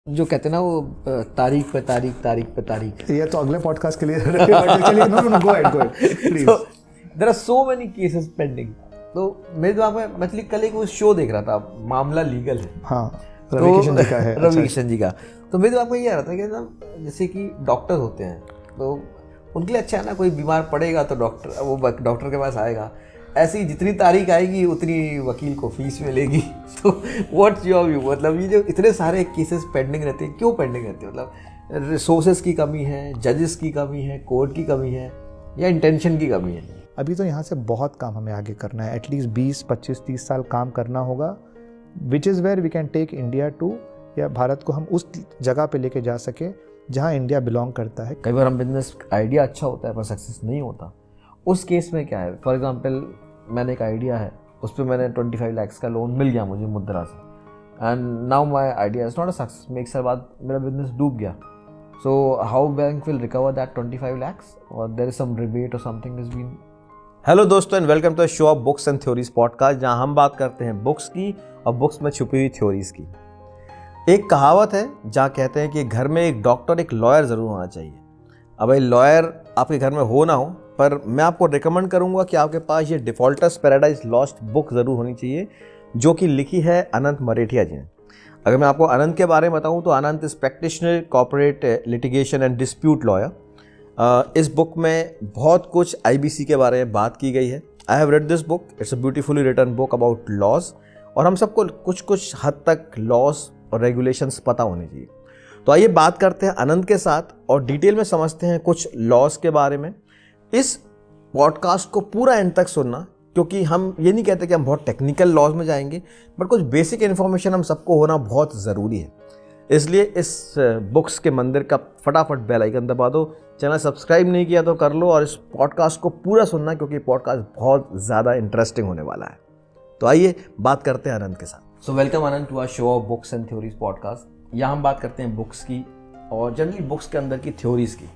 जो कहते हैं ना वो तारीख पे तारीख तारीख पे तारीख। ये तो अगले पॉडकास्ट के लिए चलिए no go ahead please. So there are so many cases pending। तो मेरे दिमाग में मैं कल एक वो शो देख रहा था, मामला लीगल है। हाँ, रवि किशन जी का है। रवि किशन जी का। तो मेरे दिमाग में ये आ रहा था कि ना जैसे कि डॉक्टर होते हैं तो उनके लिए अच्छा है ना, कोई बीमार पड़ेगा तो डॉक्टर के पास आएगा, ऐसे ही जितनी तारीख आएगी उतनी वकील को फीस मिलेगी। तो व्हाट्स योर व्यू? मतलब ये जो इतने सारे केसेस पेंडिंग रहते हैं, क्यों पेंडिंग रहते हैं? मतलब रिसोर्सेज की कमी है, जजेस की कमी है, कोर्ट की कमी है, या इंटेंशन की कमी है? अभी तो यहाँ से बहुत काम हमें आगे करना है, एटलीस्ट 20, 25, 30 साल काम करना होगा, which is where we can take India to, या भारत को हम उस जगह पे लेके जा सके जहाँ इंडिया बिलोंग करता है। कई बार हम बिजनेस आइडिया अच्छा होता है पर सक्सेस नहीं होता। उस केस में क्या है? फॉर एग्जांपल मैंने एक आइडिया है, उस पर मैंने 25 लाख का लोन मिल गया मुझे मुद्रा से, and now my idea is not a success. मैं एक साल बाद मेरा बिजनेस डूब गया। So how bank will recover that 25 lakhs, और देयर इज सम रिबेट और समथिंग इज बीन। हेलो दोस्तों and welcome to show of books and theories podcast, जहां हम बात करते हैं बुक्स की और बुक्स में छुपी हुई थ्योरीज की। एक कहावत है जहां कहते हैं कि घर में एक डॉक्टर एक लॉयर ज़रूर होना चाहिए। अब भाई लॉयर आपके घर में हो ना हो, पर मैं आपको रिकमेंड करूंगा कि आपके पास ये डिफॉल्टर्स पैराडाइज लॉस्ट बुक ज़रूर होनी चाहिए, जो कि लिखी है अनंत मरेठिया जी ने। अगर मैं आपको अनंत के बारे में बताऊं तो Anant is practitioner corporate litigation and dispute lawyer. इस बुक में बहुत कुछ IBC के बारे में बात की गई है। I have read this book, it's a beautifully written book about laws, और हम सबको कुछ हद तक लॉज और रेगुलेशंस पता होने चाहिए। तो आइए बात करते हैं अनंत के साथ और डिटेल में समझते हैं कुछ लॉज के बारे में। इस पॉडकास्ट को पूरा एंड तक सुनना, क्योंकि हम ये नहीं कहते कि हम बहुत टेक्निकल लॉज में जाएंगे, बट कुछ बेसिक इन्फॉर्मेशन हम सबको होना बहुत ज़रूरी है। इसलिए इस बुक्स के मंदिर का फटाफट बेल आइकन दबा दो, चैनल सब्सक्राइब नहीं किया तो कर लो, और इस पॉडकास्ट को पूरा सुनना क्योंकि पॉडकास्ट बहुत ज़्यादा इंटरेस्टिंग होने वाला है। तो आइए बात करते हैं अनंत के साथ। So welcome Anant to our show of books and theories podcast. यहाँ हम बात करते हैं बुक्स की और जनरली बुक्स के अंदर की थ्योरीज की।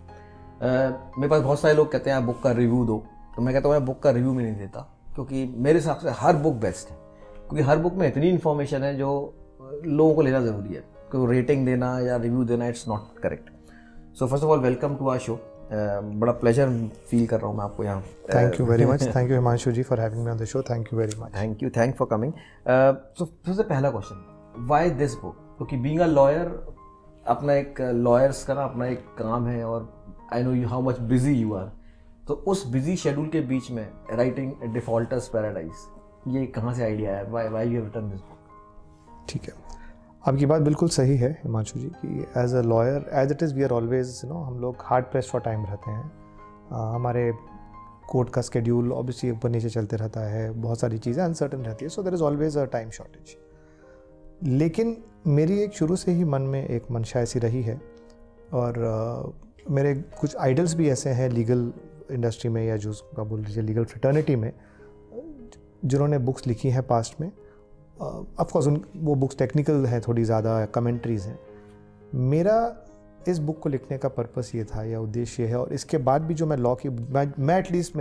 मेरे पास बहुत सारे लोग कहते हैं बुक का रिव्यू दो, तो मैं कहता हूँ मैं बुक का रिव्यू में नहीं देता, क्योंकि मेरे हिसाब से हर बुक बेस्ट है, क्योंकि हर बुक में इतनी इन्फॉर्मेशन है जो लोगों को लेना ज़रूरी है। कोई रेटिंग देना या रिव्यू देना it's not correct. So first of all welcome to our show. बड़ा प्लेजर फील कर रहा हूँ मैं आपको यहाँ। Thank you very much, thank you Himanshu ji for having me on the show, thank you very much. Thank for coming. So सबसे पहला question, why this book? क्योंकि बीइंग अ लॉयर, अपना एक लॉयर्स का ना अपना एक काम है, और I know you how much busy you are. तो उस बिजी शेड्यूल के बीच में राइटिंग डिफॉल्टर्स पैराडाइज, ये कहाँ से आइडिया आया? Why you have written this book? ठीक है, आपकी बात बिल्कुल सही है हिमांशु जी कि as a lawyer as it is we are always हम लोग हार्ड प्रेस फॉर टाइम रहते हैं। हमारे कोर्ट का स्केड्यूल ऑब्वियसली ऊपर नीचे चलते रहता है, बहुत सारी चीज़ें अनसर्टन रहती है, so there is always a time shortage. लेकिन मेरी एक शुरू से ही मन में एक मंशा ऐसी रही है, और मेरे कुछ आइडल्स भी ऐसे हैं लीगल इंडस्ट्री में, या जो उसका बोल लीजिए लीगल फ्रेटर्निटी में, जिन्होंने बुक्स लिखी हैं पास्ट में। ऑफकोर्स वो बुक्स टेक्निकल हैं, थोड़ी ज़्यादा कमेंट्रीज़ हैं। मेरा इस बुक को लिखने का पर्पस ये था या उद्देश्य है, और इसके बाद भी जो मैं लॉ की मैं एटलीस्ट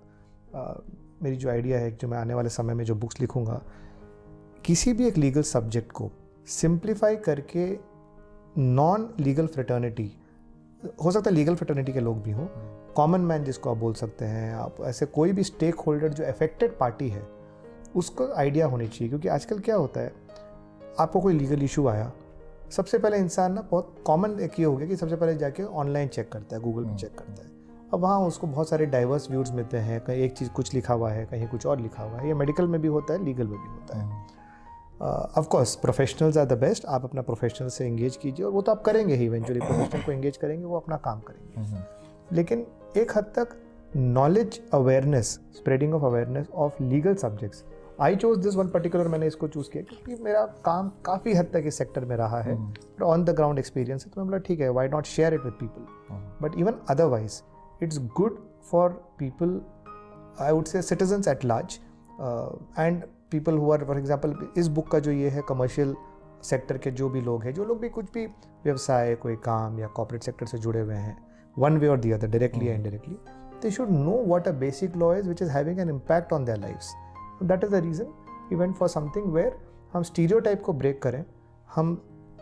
मेरी जो आइडिया है, जो मैं आने वाले समय में जो बुक्स लिखूँगा, किसी भी एक लीगल सब्जेक्ट को सिंप्लीफाई करके नॉन लीगल फ्रेटर्निटी, हो सकता है लीगल फ्रेटर्निटी के लोग भी हों, कॉमन मैन जिसको आप बोल सकते हैं, आप ऐसे कोई भी स्टेक होल्डर जो अफेक्टेड पार्टी है उसको आइडिया होनी चाहिए। क्योंकि आजकल क्या होता है, आपको कोई लीगल इशू आया, सबसे पहले इंसान ना बहुत कॉमन एक ये हो गया कि सबसे पहले जाके ऑनलाइन चेक करता है, गूगल पे चेक करता है। अब वहाँ उसको बहुत सारे डाइवर्स व्यूज़ मिलते हैं, कहीं एक चीज़ कुछ लिखा हुआ है, कहीं कुछ और लिखा हुआ है। ये मेडिकल में भी होता है, लीगल में भी होता है। Of course professionals are the best, आप अपना प्रोफेशनल से एंगेज कीजिए, और वो तो आप करेंगे ही, इवेंचुअली प्रोफेशनल को एंगेज करेंगे, वो अपना काम करेंगे। लेकिन एक हद तक knowledge awareness, spreading of awareness of legal subjects, I chose this one particular, मैंने इसको चूज़ किया क्योंकि मेरा काम काफ़ी हद तक इस सेक्टर में रहा है, ऑन द ग्राउंड एक्सपीरियंस है। तो मैं बोला ठीक है, why not share it with people, but even otherwise it's good for people, I would say citizens at large, and people who are, for example इस बुक का जो ये है कमर्शियल सेक्टर के जो भी लोग हैं, जो लोग भी कुछ भी व्यवसाय, कोई काम या कॉर्पोरेट सेक्टर से जुड़े हुए हैं, वन वे और दी अदर, डायरेक्टली या indirectly, they should know what a basic law is which is having an impact on their lifes. That is the reason we went for something where हम stereotype को break करें, हम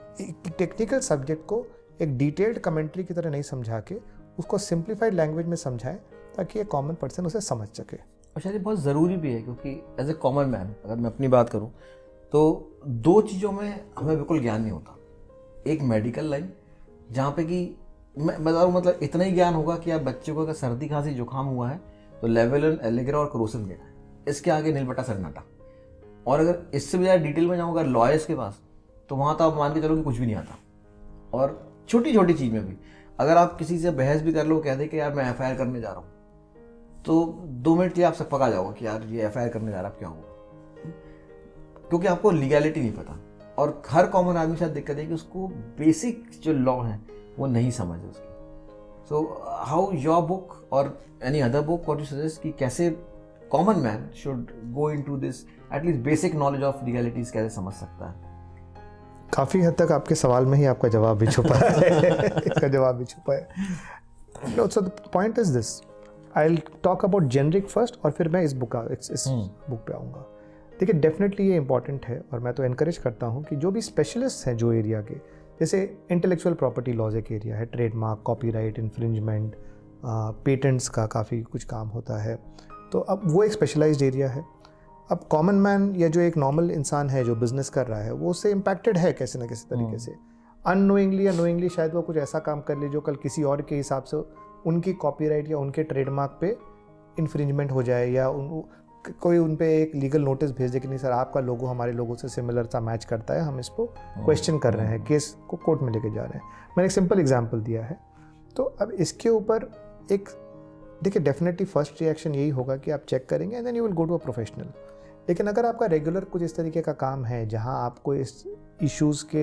technical subject को एक detailed commentary की तरह नहीं समझा के उसको सिंप्लीफाइड लैंग्वेज में समझाएं ताकि एक कॉमन पर्सन उसे समझ सके। और शायद ये बहुत ज़रूरी भी है, क्योंकि एज ए कॉमन मैन अगर मैं अपनी बात करूं तो दो चीज़ों में हमें बिल्कुल ज्ञान नहीं होता। एक मेडिकल लाइन जहाँ पे कि मैं बता रहा हूँ, मतलब इतना ही ज्ञान होगा कि आप बच्चे को अगर सर्दी खांसी जुकाम हुआ है तो लेवेलन, एलिग्रा और क्रोसिन देना है, इसके आगे नीलबट्टा सन्नाटा। और अगर इससे भी ज़्यादा डिटेल में जाऊँगा लॉयर्स के पास तो वहाँ तो आप मान के चलो कि कुछ भी नहीं आता। और छोटी छोटी चीज़ में भी अगर आप किसी से बहस भी कर लो, कह दे कि यार मैं FIR करने जा रहा हूँ, तो 2 मिनट लिए आप सब पका जाओगे कि यार ये FIR करने जा रहा है, क्या होगा, क्योंकि आपको लीगैलिटी नहीं पता। और हर कॉमन आदमी के साथ दिक्कत है कि उसको बेसिक जो लॉ है वो नहीं समझ उसकी। सो हाउ योर बुक और any other book what you suggest कि कैसे common man should go into this at least basic knowledge of legalities कैसे समझ सकता है? काफ़ी हद तक आपके सवाल में ही आपका जवाब भी छुपा है इसका जवाब भी छुपा है। No, so the point is this, I will talk about generic first और फिर मैं इस बुक पे आऊँगा। देखिए, डेफिनेटली ये इंपॉर्टेंट है और मैं तो एनकरेज करता हूँ कि जो भी स्पेशलिस्ट हैं जो एरिया के, जैसे इंटेलेक्चुअल प्रॉपर्टी लॉज एक एरिया है, ट्रेडमार्क, कॉपीराइट, इन्फ्रिंजमेंट, पेटेंट्स का काफ़ी कुछ काम होता है, तो अब वो एक स्पेशलाइज्ड एरिया है। अब कॉमन मैन या जो एक नॉर्मल इंसान है जो बिजनेस कर रहा है वो उससे इम्पैक्टेड है कैसे ना कैसे तरीके से, अननोइंगली या नोइंगली शायद वो कुछ ऐसा काम कर ले जो कल किसी और के हिसाब से उनकी कॉपीराइट या उनके ट्रेडमार्क पे इन्फ्रिंजमेंट हो जाए, या कोई उन पे एक लीगल नोटिस भेज दे कि नहीं सर आपका लोगो हमारे लोगो से सिमिलर सा मैच करता है, हम इसको क्वेश्चन कर रहे हैं, केस को कोर्ट में लेके जा रहे हैं। मैंने एक सिंपल एग्जांपल दिया है। तो अब इसके ऊपर एक देखिए, डेफिनेटली फर्स्ट रिएक्शन यही होगा कि आप चेक करेंगे and then you will go to a professional. लेकिन अगर आपका रेगुलर कुछ इस तरीके का काम है जहां आपको इस इश्यूज़ के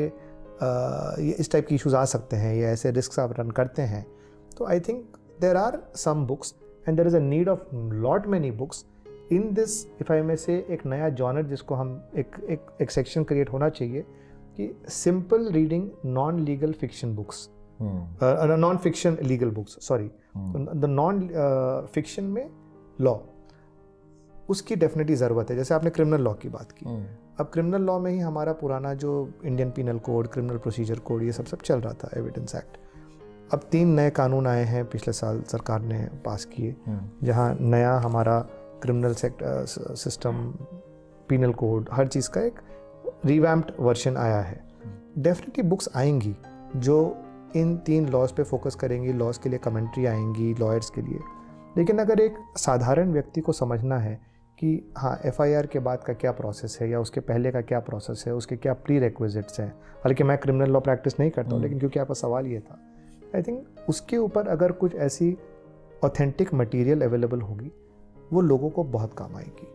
इस टाइप की इश्यूज़ आ सकते हैं या ऐसे रिस्क आप रन करते हैं, तो I think there are some books and there is a need of lot many books in this, if I में से एक नया जॉनर जिसको हम एक सेक्शन क्रिएट होना चाहिए कि simple reading non legal fiction books, non fiction legal books, sorry, the non fiction में लॉ, उसकी डेफिनेटली ज़रूरत है। जैसे आपने क्रिमिनल लॉ की बात की, अब क्रिमिनल लॉ में ही हमारा पुराना जो Indian Penal Code, Criminal Procedure Code, ये सब चल रहा था, एविडेंस एक्ट। अब 3 नए कानून आए हैं पिछले साल सरकार ने पास किए, जहां नया हमारा क्रिमिनल सिस्टम, पीनल कोड, हर चीज़ का एक रिवैम्प्ड वर्जन आया है। डेफिनेटली बुक्स आएंगी जो इन 3 लॉज पे फोकस करेंगी, लॉज के लिए कमेंट्री आएंगी लॉयर्स के लिए। लेकिन अगर एक साधारण व्यक्ति को समझना है कि हाँ FIR के बाद का क्या प्रोसेस है या उसके पहले का क्या प्रोसेस है, उसके क्या प्री रिक्विजिट्स हैं, हालांकि मैं क्रिमिनल लॉ प्रैक्टिस नहीं करता हूँ, लेकिन क्योंकि आपका सवाल ये था, आई थिंक उसके ऊपर अगर कुछ ऐसी ऑथेंटिक मटेरियल अवेलेबल होगी वो लोगों को बहुत काम आएगी।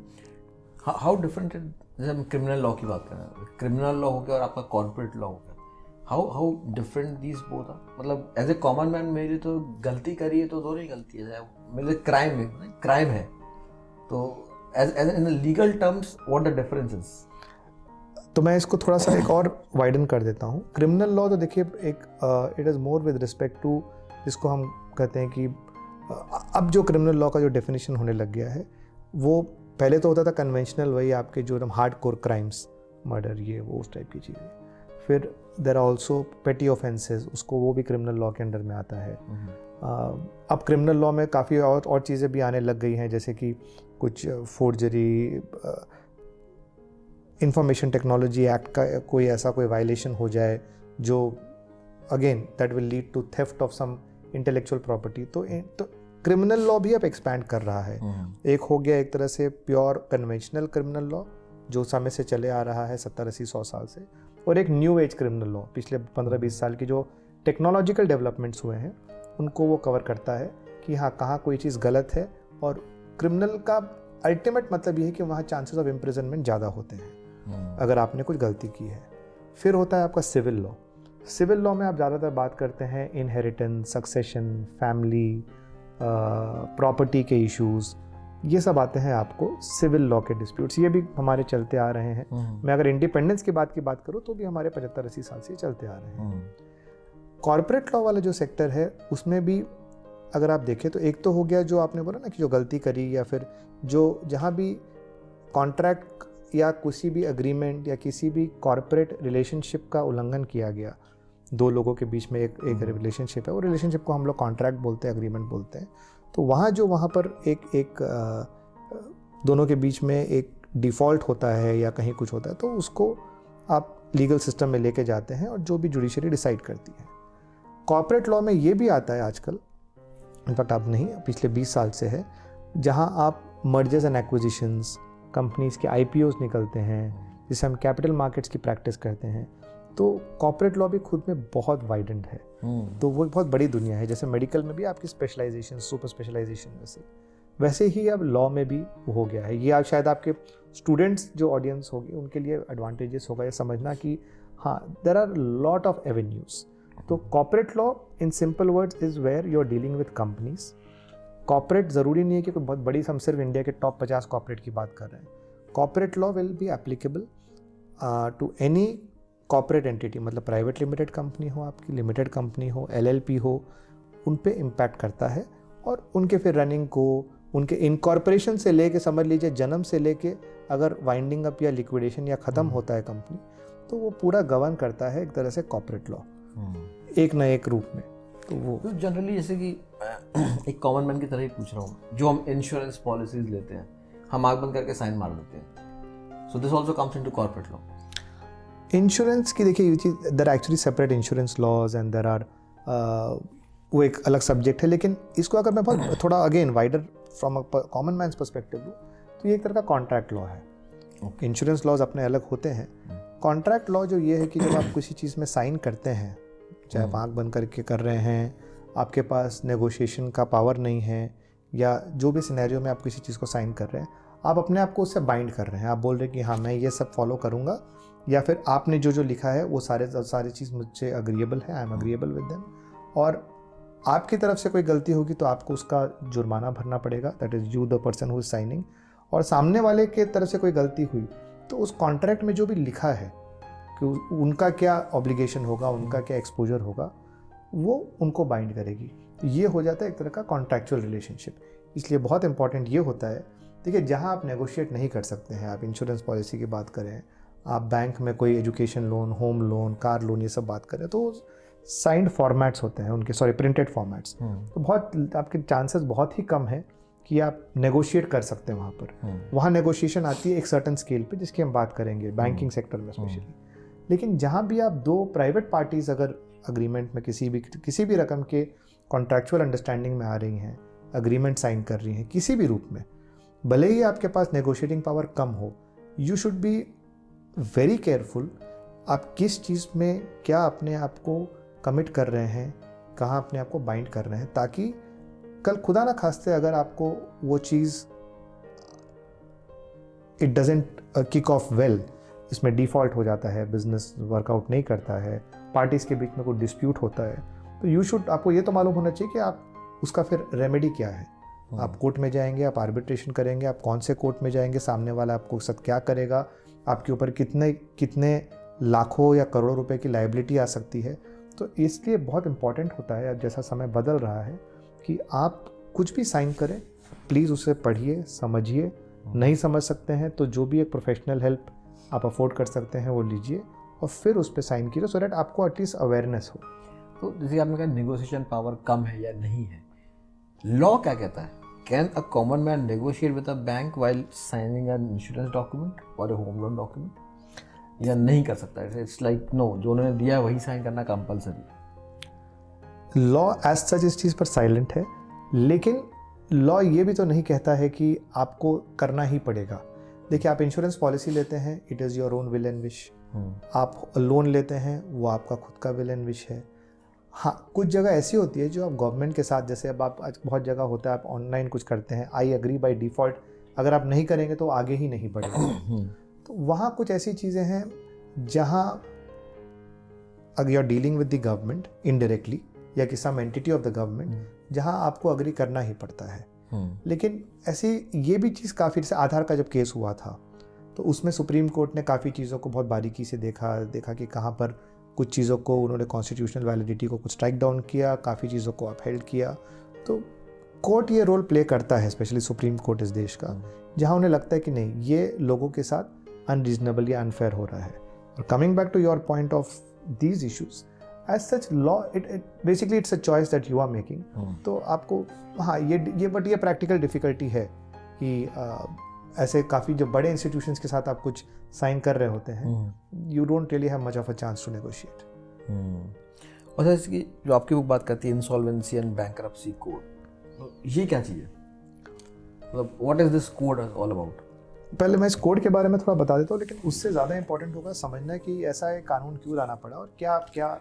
हाउ डिफरेंट, जैसे हम क्रिमिनल लॉ की बात कर रहे हैं, क्रिमिनल लॉ हो गया और आपका कॉर्पोरेट लॉ हो गया, how different these both are? मतलब एज ए कॉमन मैन मेरी तो गलती करी है तो दोनों ही गलती है, मेरे क्राइम है, तो as in legal terms what the difference is? तो मैं इसको थोड़ा सा एक और वाइडन कर देता हूँ। क्रिमिनल लॉ तो देखिए एक it is more with respect to, जिसको हम कहते हैं कि अब जो क्रिमिनल लॉ का जो डेफिनेशन होने लग गया है, वो पहले तो होता था कन्वेंशनल, वही आपके जो हार्ड कोर क्राइम्स, मर्डर, ये वो उस टाइप की चीज़ें। फिर there are also petty offences, उसको वो भी क्रिमिनल लॉ के अंडर में आता है। अब क्रिमिनल लॉ में काफ़ी और चीज़ें भी आने लग गई हैं, जैसे कि कुछ फोर्जरी, इंफॉर्मेशन टेक्नोलॉजी एक्ट का कोई ऐसा कोई वायलेशन हो जाए जो again that will lead to theft of some intellectual property, तो क्रिमिनल लॉ भी अब एक्सपैंड कर रहा है। एक हो गया एक तरह से प्योर कन्वेंशनल क्रिमिनल लॉ जो समय से चले आ रहा है 70-80-100 साल से, और एक न्यू एज क्रिमिनल लॉ पिछले 15-20 साल की जो टेक्नोलॉजिकल डेवलपमेंट्स हुए हैं उनको वो कवर करता है कि हाँ कहाँ कोई चीज़ गलत है, और क्रिमिनल का अल्टीमेट मतलब ये है कि वहाँ चांसेस ऑफ इम्प्रिजनमेंट ज़्यादा होते हैं अगर आपने कुछ गलती की है। फिर होता है आपका सिविल लॉ। सिविल लॉ में आप ज़्यादातर बात करते हैं इनहेरिटेंस, सक्सेशन, फैमिली, प्रॉपर्टी के इश्यूज़, ये सब आते हैं आपको सिविल लॉ के डिस्प्यूट्स। ये भी हमारे चलते आ रहे हैं। मैं अगर इंडिपेंडेंस की बात करूँ तो भी हमारे 75-80 साल से चलते आ रहे हैं। कॉर्पोरेट लॉ वाला जो सेक्टर है उसमें भी अगर आप देखें तो एक तो हो गया जो आपने बोला ना कि जो गलती करी, या फिर जो जहाँ भी कॉन्ट्रैक्ट या किसी भी एग्रीमेंट या किसी भी कॉर्पोरेट रिलेशनशिप का उल्लंघन किया गया, दो लोगों के बीच में एक रिलेशनशिप है, वो रिलेशनशिप को हम लोग कॉन्ट्रैक्ट बोलते हैं, एग्रीमेंट बोलते हैं, तो वहाँ पर एक दोनों के बीच में एक डिफ़ॉल्ट होता है या कहीं कुछ होता है, तो उसको आप लीगल सिस्टम में लेके जाते हैं और जो भी जुडिशरी डिसाइड करती है। कॉर्पोरेट लॉ में ये भी आता है आजकल, इनफैक्ट अब नहीं, पिछले 20 साल से है, जहाँ आप मर्जर्स एंड एक्विजिशंस, कंपनीज़ के IPOs निकलते हैं, जिसे हम कैपिटल मार्केट्स की प्रैक्टिस करते हैं, तो कॉर्पोरेट लॉ भी खुद में बहुत वाइडेंट है। तो वो बहुत बड़ी दुनिया है। जैसे मेडिकल में भी आपकी स्पेशलाइजेशन, सुपर स्पेशलाइजेशन वैसे ही अब लॉ में भी हो गया है। ये आप शायद आपके स्टूडेंट्स जो ऑडियंस होगी उनके लिए एडवांटेजेस होगा ये समझना कि हाँ, there are lot of avenues. तो corporate law in simple words is where you are dealing with companies. Corporate ज़रूरी नहीं है कि कोई बहुत बड़ी, हम सिर्फ इंडिया के टॉप 50 कॉर्पोरेट की बात कर रहे हैं। Corporate law will be applicable to any corporate entity, मतलब प्राइवेट लिमिटेड कंपनी हो, आपकी लिमिटेड कंपनी हो, LLP हो, उन पे इम्पैक्ट करता है। और उनके फिर रनिंग को, उनके इनकॉर्पोरेशन से लेके, समझ लीजिए जन्म से लेके अगर वाइंडिंग अप या लिक्विडेशन या ख़त्म होता है कंपनी, तो वो पूरा गवर्न करता है एक तरह से कॉर्पोरेट लॉ, एक न एक रूप में। तो वो जनरली जैसे कि एक कॉमन मैन की तरह ही पूछ रहा हूँ, जो हम इंश्योरेंस पॉलिसीज लेते हैं, हम आँख बंद करके साइन मार देते हैं, so this also comes into corporate law. Insurance की देखिए, ये चीज़, there are actually separate insurance laws and there are, वो एक अलग सब्जेक्ट है। लेकिन इसको अगर मैं बहुत थोड़ा again wider from a common man's perspective लूँ, तो ये एक तरह का कॉन्ट्रैक्ट लॉ है। इंश्योरेंस लॉज अपने अलग होते हैं। कॉन्ट्रैक्ट लॉ जो ये है कि जब आप किसी चीज़ में साइन करते हैं, चाहे आप आँख बंद करके कर रहे हैं, आपके पास नेगोशिएशन का पावर नहीं है, या जो भी सिनेरियो में आप किसी चीज़ को साइन कर रहे हैं, आप अपने आप को उससे बाइंड कर रहे हैं। आप बोल रहे हैं कि हाँ, मैं ये सब फॉलो करूँगा, या फिर आपने जो लिखा है वो सारी चीज़ मुझसे अग्रीएबल है, I am agreeable with them. और आपकी तरफ से कोई गलती होगी तो आपको उसका जुर्माना भरना पड़ेगा, that is you the person who is signing. और सामने वाले के तरफ से कोई गलती हुई तो उस कॉन्ट्रैक्ट में जो भी लिखा है कि उनका क्या ऑब्लिगेशन होगा, उनका क्या एक्सपोजर होगा, वो उनको बाइंड करेगी। ये हो जाता है एक तरह का कॉन्ट्रैक्चुअल रिलेशनशिप। इसलिए बहुत इंपॉर्टेंट ये होता है, देखिए, जहाँ आप नेगोशिएट नहीं कर सकते हैं, आप इंश्योरेंस पॉलिसी की बात करें, आप बैंक में कोई education loan, home loan, car loan, ये सब बात करें, तो साइंड फॉर्मेट्स होते हैं उनके, प्रिंटेड फॉर्मेट्स। तो बहुत आपके चांसेस बहुत ही कम है कि आप नेगोशिएट कर सकते हैं वहाँ पर। वहाँ नेगोशिएशन आती है एक सर्टेन स्केल पे, जिसकी हम बात करेंगे बैंकिंग सेक्टर में स्पेशली। लेकिन जहाँ भी आप दो प्राइवेट पार्टीज अगर अग्रीमेंट में किसी भी रकम के कॉन्ट्रैक्चुअल अंडरस्टैंडिंग में आ रही हैं, अग्रीमेंट साइन कर रही हैं किसी भी रूप में, भले ही आपके पास नेगोशिएटिंग पावर कम हो, you should be very careful आप किस चीज़ में क्या अपने आप को कमिट कर रहे हैं, कहाँ अपने आप को बाइंड कर रहे हैं, ताकि कल खुदा ना खास्ते अगर आपको वो चीज़ it doesn't kick off well, इसमें डिफ़ॉल्ट हो जाता है, बिजनेस वर्कआउट नहीं करता है, पार्टीज़ के बीच में कोई डिस्प्यूट होता है, तो यू शुड, आपको ये तो मालूम होना चाहिए कि आप उसका फिर रेमेडी क्या है। आप कोर्ट में जाएंगे, आप आर्बिट्रेशन करेंगे, आप कौन से कोर्ट में जाएंगे, सामने वाला आपको साथ क्या करेगा, आपके ऊपर कितने लाखों या करोड़ों रुपए की लायबिलिटी आ सकती है। तो इसलिए बहुत इंपॉर्टेंट होता है, अब जैसा समय बदल रहा है, कि आप कुछ भी साइन करें, प्लीज़ उसे पढ़िए, समझिए। नहीं समझ सकते हैं तो जो भी एक प्रोफेशनल हेल्प आप अफोर्ड कर सकते हैं वो लीजिए, और फिर उस पर साइन कीजिए, सो दैट आपको एटलीस्ट अवेयरनेस हो। तो जैसे आपने कहा नेगोशिएशन पावर कम है या नहीं है, लॉ क्या कहता है? Can a common man negotiate with a bank while signing an insurance document और ए होम लोन डॉक्यूमेंट, या नहीं कर सकता? इट्स लाइक नो, जो उन्होंने दिया वही साइन करना कंपलसरी। लॉ एज सच इस चीज़ पर साइलेंट है, लेकिन लॉ ये भी तो नहीं कहता है कि आपको करना ही पड़ेगा। देखिए, आप इंश्योरेंस पॉलिसी लेते हैं, it is your own will and wish. आप लोन लेते हैं, वो आपका खुद का विल एंड विश है। हाँ, कुछ जगह ऐसी होती है जो आप गवर्नमेंट के साथ, जैसे अब आप आज बहुत जगह होता है आप ऑनलाइन कुछ करते हैं, आई एग्री बाय डिफ़ॉल्ट, अगर आप नहीं करेंगे तो आगे ही नहीं बढ़ेगा। तो वहाँ कुछ ऐसी चीज़ें हैं जहाँ अगर you are dealing with the government indirectly या कि some entity of the government, जहाँ आपको अग्री करना ही पड़ता है। लेकिन ऐसी ये भी चीज़ काफ़ी, जैसे आधार का जब केस हुआ था तो उसमें सुप्रीम कोर्ट ने काफ़ी चीज़ों को बहुत बारीकी से देखा कि कहाँ पर कुछ चीज़ों को उन्होंने कॉन्स्टिट्यूशनल वैलिडिटी को कुछ स्ट्राइक डाउन किया, काफ़ी चीज़ों को अपहेल्ड किया। तो कोर्ट ये रोल प्ले करता है, स्पेशली सुप्रीम कोर्ट इस देश का, जहाँ उन्हें लगता है कि नहीं, ये लोगों के साथ अनरीजनेबल या अनफेयर हो रहा है. और coming back to your point of these issues, as such law it basically it's a choice that you are making. तो आपको हाँ ये प्रैक्टिकल डिफिकल्टी है कि ऐसे काफ़ी जो बड़े इंस्टीट्यूशंस के साथ आप कुछ साइन कर रहे होते हैं, you don't really have much of a chance to negotiate. और सर इसकी जो आपकी बुक बात करती है इंसॉल्वेंसी एंड बैंक्रप्सी कोड, ये क्या चीज़ है, मतलब what is this code all about? पहले मैं इस कोड के बारे में थोड़ा बता देता हूँ, लेकिन उससे ज़्यादा इंपॉर्टेंट होगा समझना कि ऐसा एक कानून क्यों लाना पड़ा और क्या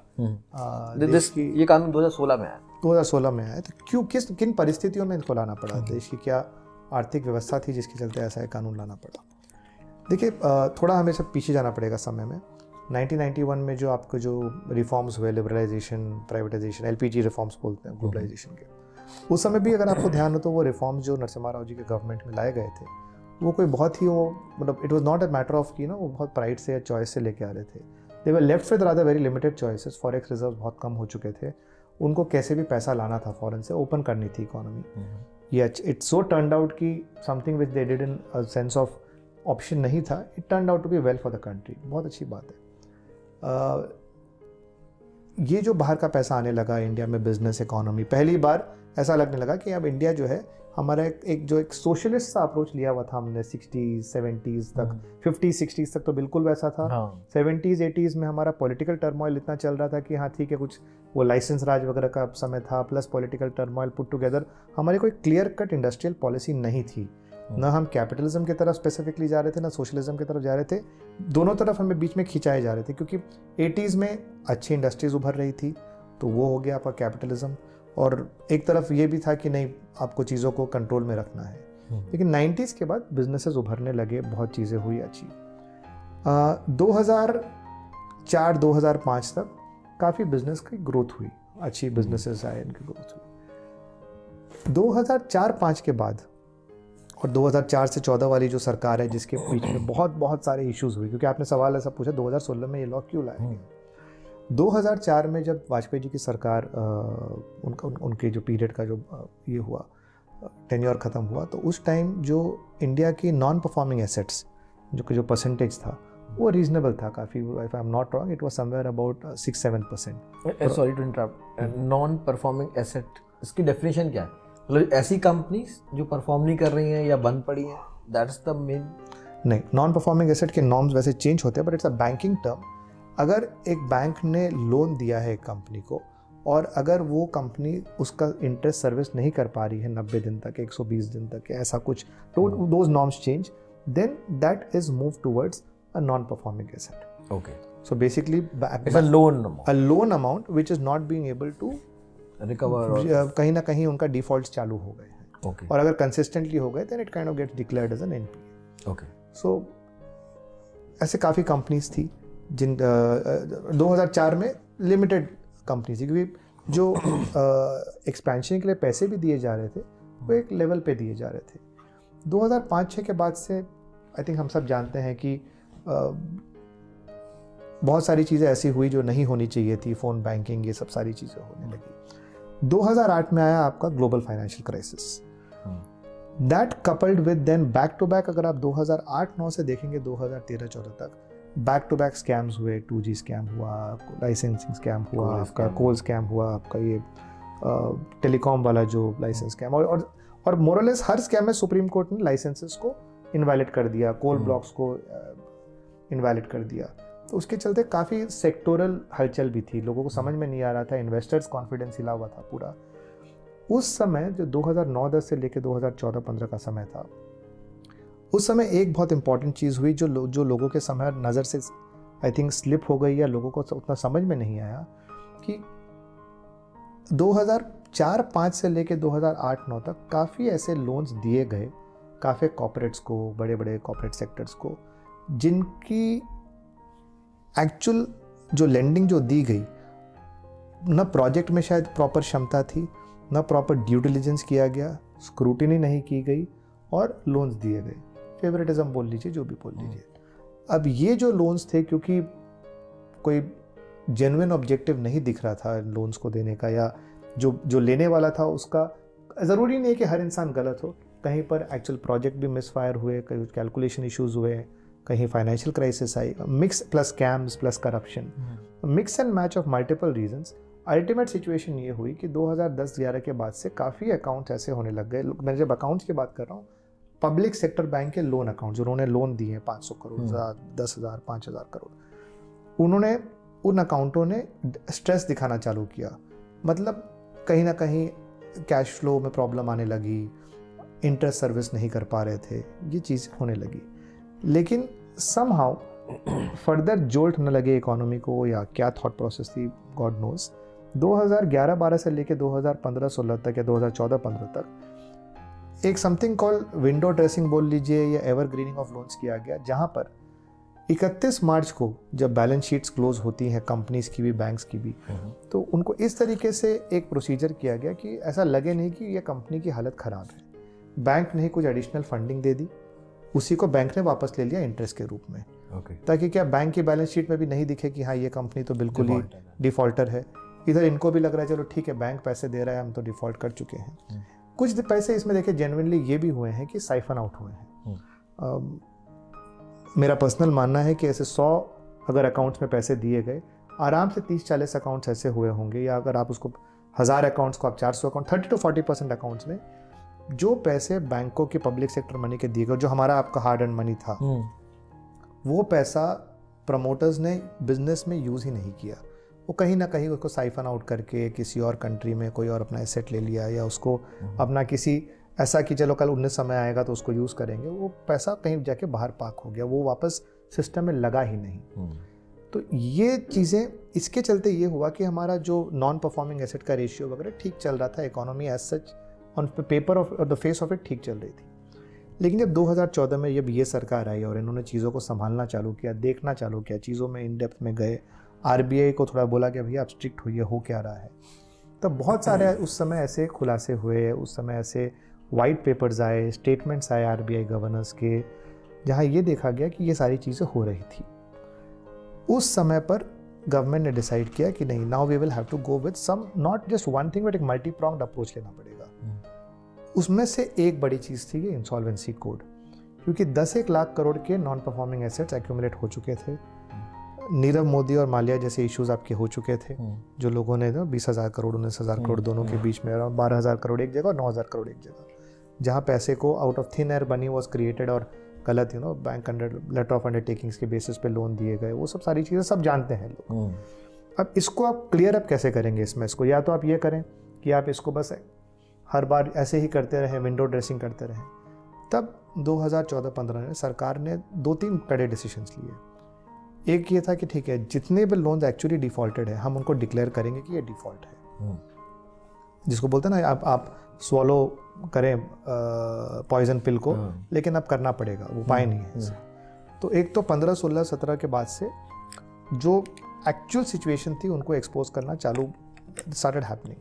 ये कानून 2016 में आया. 2016 में आया, तो किन परिस्थितियों में इसको लाना पड़ा, देश की क्या आर्थिक व्यवस्था थी जिसके चलते ऐसा एक कानून लाना पड़ा. देखिए थोड़ा हमें सब पीछे जाना पड़ेगा समय में. 1991 में जो आपको जो रिफॉर्म्स हुए, लिबरलाइजेशन, प्राइवेटाइजेशन, एलपीजी रिफॉर्म्स बोलते हैं ग्लोबलाइजेशन के, उस समय भी अगर आपको ध्यान हो तो वो रिफॉर्म्स जो नरसिम्हा राव जी के गवर्नमेंट में लाए गए थे, वो कोई बहुत ही मतलब it was not a matter of कि वो बहुत प्राइड से या चॉइस से लेके आ रहे थे. They were left with rather very limited choices. Forex reserve बहुत कम हो चुके थे, उनको कैसे भी पैसा लाना था फॉरेन से, ओपन करनी थी economy. It so turned out कि something which they did in a sense of option नहीं था, it turned out to be well for the country. बहुत अच्छी बात है. ये जो बाहर का पैसा आने लगा इंडिया में, बिजनेस इकोनॉमी, पहली बार ऐसा लगने लगा कि अब इंडिया जो है हमारा एक सोशलिस्ट सा अप्रोच लिया हुआ था हमने 60s 70s तक, 50s 60s तक तो बिल्कुल वैसा था. 70s 80s में हमारा पॉलिटिकल टर्मोइल इतना चल रहा था कि हाँ ठीक है, कुछ वो लाइसेंस राज वगैरह का समय था, plus political turmoil put together. हमारी कोई क्लियर कट इंडस्ट्रियल पॉलिसी नहीं थी. ना हम कैपिटलिज्म की तरफ स्पेसिफिकली जा रहे थे, ना सोशलिज्म की तरफ जा रहे थे. दोनों तरफ हमें बीच में खिंचाए जा रहे थे, क्योंकि 80s में अच्छी इंडस्ट्रीज उभर रही थी, तो वो हो गया आपका कैपिटलिज्म. और एक तरफ ये भी था कि नहीं, आपको चीज़ों को कंट्रोल में रखना है. लेकिन 90s के बाद बिजनेसेस उभरने लगे, बहुत चीज़ें हुई अच्छी. 2004-2005 तक काफ़ी बिजनेस की ग्रोथ हुई, अच्छी बिजनेसेस आए, इनकी ग्रोथ हुई. 2004-05 के बाद और 2004 से 14 वाली जो सरकार है, जिसके बीच में बहुत सारे इश्यूज हुए, क्योंकि आपने सवाल ऐसा पूछा 2016 में ये लॉ क्यों लाया गया. 2004 में जब वाजपेयी जी की सरकार उनके जो पीरियड का जो ये हुआ, टेन्योर ख़त्म हुआ, तो उस टाइम जो इंडिया की नॉन परफॉर्मिंग एसेट्स जो परसेंटेज था वो रीजनेबल था काफ़ी. If I am not wrong, it was somewhere about 6-7%. Sorry to interrupt, non performing asset, इसकी डेफिनेशन क्या है? मतलब ऐसी कंपनीज जो परफॉर्म नहीं कर रही हैं या बंद पड़ी हैं, दैट्स द मेन? नहीं, नॉन परफॉर्मिंग एसेट के नॉर्म्स वैसे चेंज होते हैं, but it's a banking term. अगर एक बैंक ने लोन दिया है एक कंपनी को, और अगर वो कंपनी उसका इंटरेस्ट सर्विस नहीं कर पा रही है 90 दिन तक, 120 दिन तक, ऐसा कुछ, तो those norms change, then that is move towards a non performing asset. Okay, so basically a loan amount which is not being able to recover, कहीं ना कहीं उनका डिफॉल्ट चालू हो गए हैं. okay. और अगर कंसिस्टेंटली हो गए, then it kind of gets declared as an NPA. Okay. So ऐसे काफ़ी कंपनीज थी जिन 2004 में लिमिटेड कंपनीज थी, क्योंकि जो एक्सपेंशन के लिए पैसे भी दिए जा रहे थे वो एक लेवल पे दिए जा रहे थे. 2005-06 के बाद से आई थिंक हम सब जानते हैं कि बहुत सारी चीज़ें ऐसी हुई जो नहीं होनी चाहिए थी, फ़ोन बैंकिंग, ये सब सारी चीज़ें होने लगी. 2008 में आया आपका global financial crisis. That coupled with then back to back, अगर आप 2008-09 से देखेंगे 2013-14 तक, बैक टू बैक स्कैम्स हुए. 2G स्कैम हुआ, लाइसेंसिंग स्कैम हुआ, आपका कोल स्कैम हुआ, आपका ये टेलीकॉम वाला जो लाइसेंस स्कैम, और मोरलेस हर स्कैम में सुप्रीम कोर्ट ने लाइसेंसेस को इनवैलिड कर दिया, कोल ब्लॉक्स को इनवैलिड कर दिया. तो उसके चलते काफ़ी सेक्टोरल हलचल भी थी, लोगों को समझ में नहीं आ रहा था, इन्वेस्टर्स कॉन्फिडेंस हिला हुआ था पूरा. उस समय जो 2009-10 से लेकर 2014-15 का समय था, उस समय एक बहुत इंपॉर्टेंट चीज़ हुई जो लोगों के समय नज़र से आई थिंक स्लिप हो गई, या लोगों को उतना समझ में नहीं आया, कि 2004-05 से लेकर 2008-09 तक काफ़ी ऐसे लोन्स दिए गए काफ़ी कॉर्पोरेट्स को, बड़े बड़े कॉर्पोरेट सेक्टर्स को, जिनकी एक्चुअल जो लेंडिंग जो दी गई, ना प्रोजेक्ट में शायद प्रॉपर क्षमता थी, ना प्रॉपर ड्यू डिलिजेंस किया गया, स्क्रूटिनी नहीं की गई, और लोन्स दिए गए. फेवरेटिज्म बोल लीजिए, जो भी बोल लीजिए. अब ये जो लोन्स थे, क्योंकि कोई जेन्युइन ऑब्जेक्टिव नहीं दिख रहा था लोन्स को देने का, या जो लेने वाला था उसका, ज़रूरी नहीं है कि हर इंसान गलत हो, कहीं पर एक्चुअल प्रोजेक्ट भी मिसफायर हुए, कहीं कैलकुलेशन इश्यूज हुए, कहीं फाइनेंशियल क्राइसिस आई, mix plus scams plus corruption, mix and match of multiple reasons. Ultimate situation ये हुई कि 2010-11 के बाद से काफ़ी अकाउंट्स ऐसे होने लग गए। मैं जब अकाउंट्स की बात कर रहा हूँ, पब्लिक सेक्टर बैंक के लोन अकाउंट जो उन्होंने लोन दिए हैं 500 करोड़, 10,000, 5,000 करोड़, उन्होंने उन अकाउंटों ने स्ट्रेस दिखाना चालू किया। मतलब कहीं ना कहीं कैश फ्लो में प्रॉब्लम आने लगी, इंटरेस्ट सर्विस नहीं कर पा रहे थे, ये चीज़ होने लगी। लेकिन समहाउ फर्दर जोल्ट न लगे इकोनॉमी को, या क्या थॉट प्रोसेस थी गॉड नोज, 2011-12 से लेके 2015-16 तक या 2014-15 तक एक समथिंग कॉल विंडो ड्रेसिंग बोल लीजिए या एवरग्रीनिंग ऑफ लोन्स किया गया, जहां पर 31 मार्च को जब बैलेंस शीट्स क्लोज होती हैं कंपनीज की भी बैंक्स की भी, तो उनको इस तरीके से एक प्रोसीजर किया गया कि ऐसा लगे नहीं कि ये कंपनी की हालत ख़राब है। बैंक ने कुछ एडिशनल फंडिंग दे दी, उसी को बैंक ने वापस ले लिया इंटरेस्ट के रूप में, ताकि क्या बैंक की बैलेंस शीट में भी नहीं दिखे कि हाँ ये कंपनी तो बिल्कुल ही डिफॉल्टर है। इधर इनको भी लग रहा है चलो ठीक है बैंक पैसे दे रहा है, हम तो डिफॉल्ट कर चुके हैं। कुछ पैसे इसमें देखिए जेन्युइनली ये भी हुए हैं कि साइफन आउट हुए हैं। मेरा पर्सनल मानना है कि ऐसे 100 अगर अकाउंट्स में पैसे दिए गए, आराम से 30-40 अकाउंट्स ऐसे हुए होंगे, या अगर आप उसको 1000 अकाउंट्स को आप 400 अकाउंट, 30 to 40% अकाउंट्स में जो पैसे बैंकों के पब्लिक सेक्टर मनी के दिए गए, जो हमारा आपका हार्ड एंड मनी था, वो पैसा प्रमोटर्स ने बिजनेस में यूज़ ही नहीं किया। वो कहीं ना कहीं उसको साइफन आउट करके किसी और कंट्री में कोई और अपना एसेट ले लिया, या उसको अपना किसी ऐसा कि चलो कल 19 समय आएगा तो उसको यूज़ करेंगे, वो पैसा कहीं जाके बाहर पार्क हो गया, वो वापस सिस्टम में लगा ही नहीं। तो ये चीज़ें, इसके चलते ये हुआ कि हमारा जो नॉन परफॉर्मिंग एसेट का रेशियो वगैरह ठीक चल रहा था, economy as such on paper of the face of it ठीक चल रही थी। लेकिन जब 2014 में जब ये सरकार आई और इन्होंने चीज़ों को संभालना चालू किया, देखना चालू किया, चीज़ों में इन डेप्थ में गए, आरबीआई को थोड़ा बोला कि भैया आप स्ट्रिक्ट होइए, हो क्या रहा है, तब बहुत सारे उस समय ऐसे खुलासे हुए, उस समय ऐसे वाइट पेपर्स आए, स्टेटमेंट्स आए आरबीआई गवर्नर्स के, जहाँ ये देखा गया कि ये सारी चीज़ें हो रही थी। उस समय पर गवर्नमेंट ने डिसाइड किया कि नहीं, now we will have to go with some, not just one thing but एक मल्टी प्रॉन्ग्ड अप्रोच लेना पड़ेगा। उसमें से एक बड़ी चीज़ थी ये इंसॉल्वेंसी कोड, क्योंकि 10-1 लाख करोड़ के नॉन परफॉर्मिंग एसेट्स एक्यूमुलेट हो चुके थे। नीरव मोदी और माल्या जैसे इश्यूज आपके हो चुके थे, जो लोगों ने 20,000 करोड़ 19,000 करोड़ दोनों के बीच में, 12,000 करोड़ एक जगह और 9,000 करोड़ एक जगह, जहाँ पैसे को out of thin air money was created और गलत bank under letter of undertakings के बेसिस पे लोन दिए गए, वो सब सारी चीज़ें सब जानते हैं लोग। अब इसको आप क्लियर अप कैसे करेंगे इसमें? इसको या तो आप ये करें कि आप इसको बस हर बार ऐसे ही करते रहें, विंडो ड्रेसिंग करते रहें। तब 2014-15 में सरकार ने 2-3 बड़े डिसीजंस लिए। एक ये था कि ठीक है, जितने भी लोन्स एक्चुअली डिफॉल्टेड है हम उनको डिक्लेयर करेंगे कि ये डिफॉल्ट है, जिसको बोलते हैं ना आप स्वॉलो करें पॉइजन पिल को, लेकिन अब करना पड़ेगा, वो उपाय नहीं है। तो एक तो 15, 16, 17 के बाद से जो एक्चुअल सिचुएशन थी उनको एक्सपोज करना चालू स्टार्टेड हैपनिंग।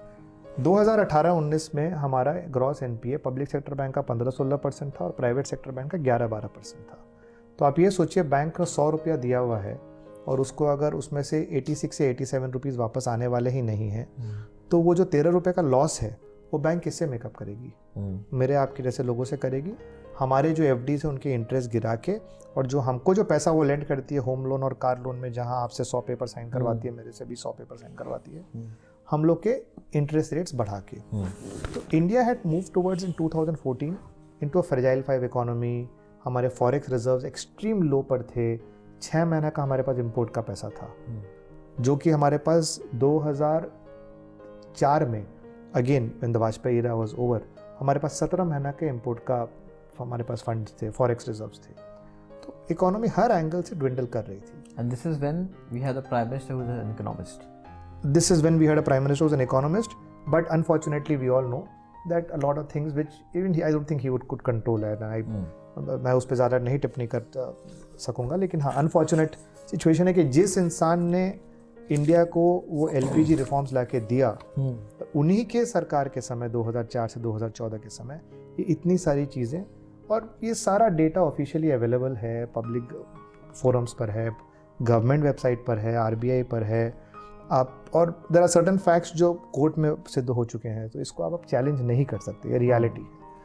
2018-19 में हमारा gross NPA public sector bank का 15-16% था और प्राइवेट सेक्टर बैंक का 11-12% था। तो आप ये सोचिए, बैंक का 100 रुपया दिया हुआ है और उसको अगर उसमें से 86 से 87 रुपीज़ वापस आने वाले ही नहीं हैं, तो वो जो 13 रुपये का लॉस है वो बैंक किससे मेकअप करेगी? मेरे आपके जैसे लोगों से करेगी। हमारे जो एफडीज हैं उनके इंटरेस्ट गिरा के, और जो हमको जो पैसा वो लेंड करती है होम लोन और कार लोन में, जहाँ आपसे 100 पेपर साइन करवाती है, मेरे से भी 100 पेपर साइन करवाती है, हम लोग के इंटरेस्ट रेट्स बढ़ा के। तो India had move towards in 2014 into a fragile 5 economy. हमारे फॉरेक्स रिजर्व्स एक्सट्रीम लो पर थे। 6 महीने का हमारे पास इंपोर्ट का पैसा था, जो कि हमारे पास 2004 में again when the Vajpayee era was over, हमारे पास 17 महीना के इंपोर्ट का हमारे पास फंड्स थे, फॉरेक्स रिजर्व्स थे। तो इकोनॉमी हर एंगल से ड्विंडल कर रही थी। And this is when we had a prime minister who was an economist. This is when we had a prime minister who was an economist, but unfortunately we all know that a lot of things which even I don't think he could control it, and मैं उस पर ज़्यादा नहीं टिप्पणी कर सकूँगा। लेकिन हाँ, अनफॉर्चुनेट सिचुएशन है कि जिस इंसान ने इंडिया को वो LPG रिफॉर्म्स ला के दिया, उन्हीं के सरकार के समय 2004 से 2014 के समय ये इतनी सारी चीज़ें, और ये सारा डेटा ऑफिशियली अवेलेबल है, पब्लिक फोरम्स पर है, गवर्नमेंट वेबसाइट पर है, RBI पर है आप, और देयर आर सर्टेन फैक्ट्स जो कोर्ट में सिद्ध हो चुके हैं। तो इसको आप चैलेंज नहीं कर सकते, ये रियलिटी है।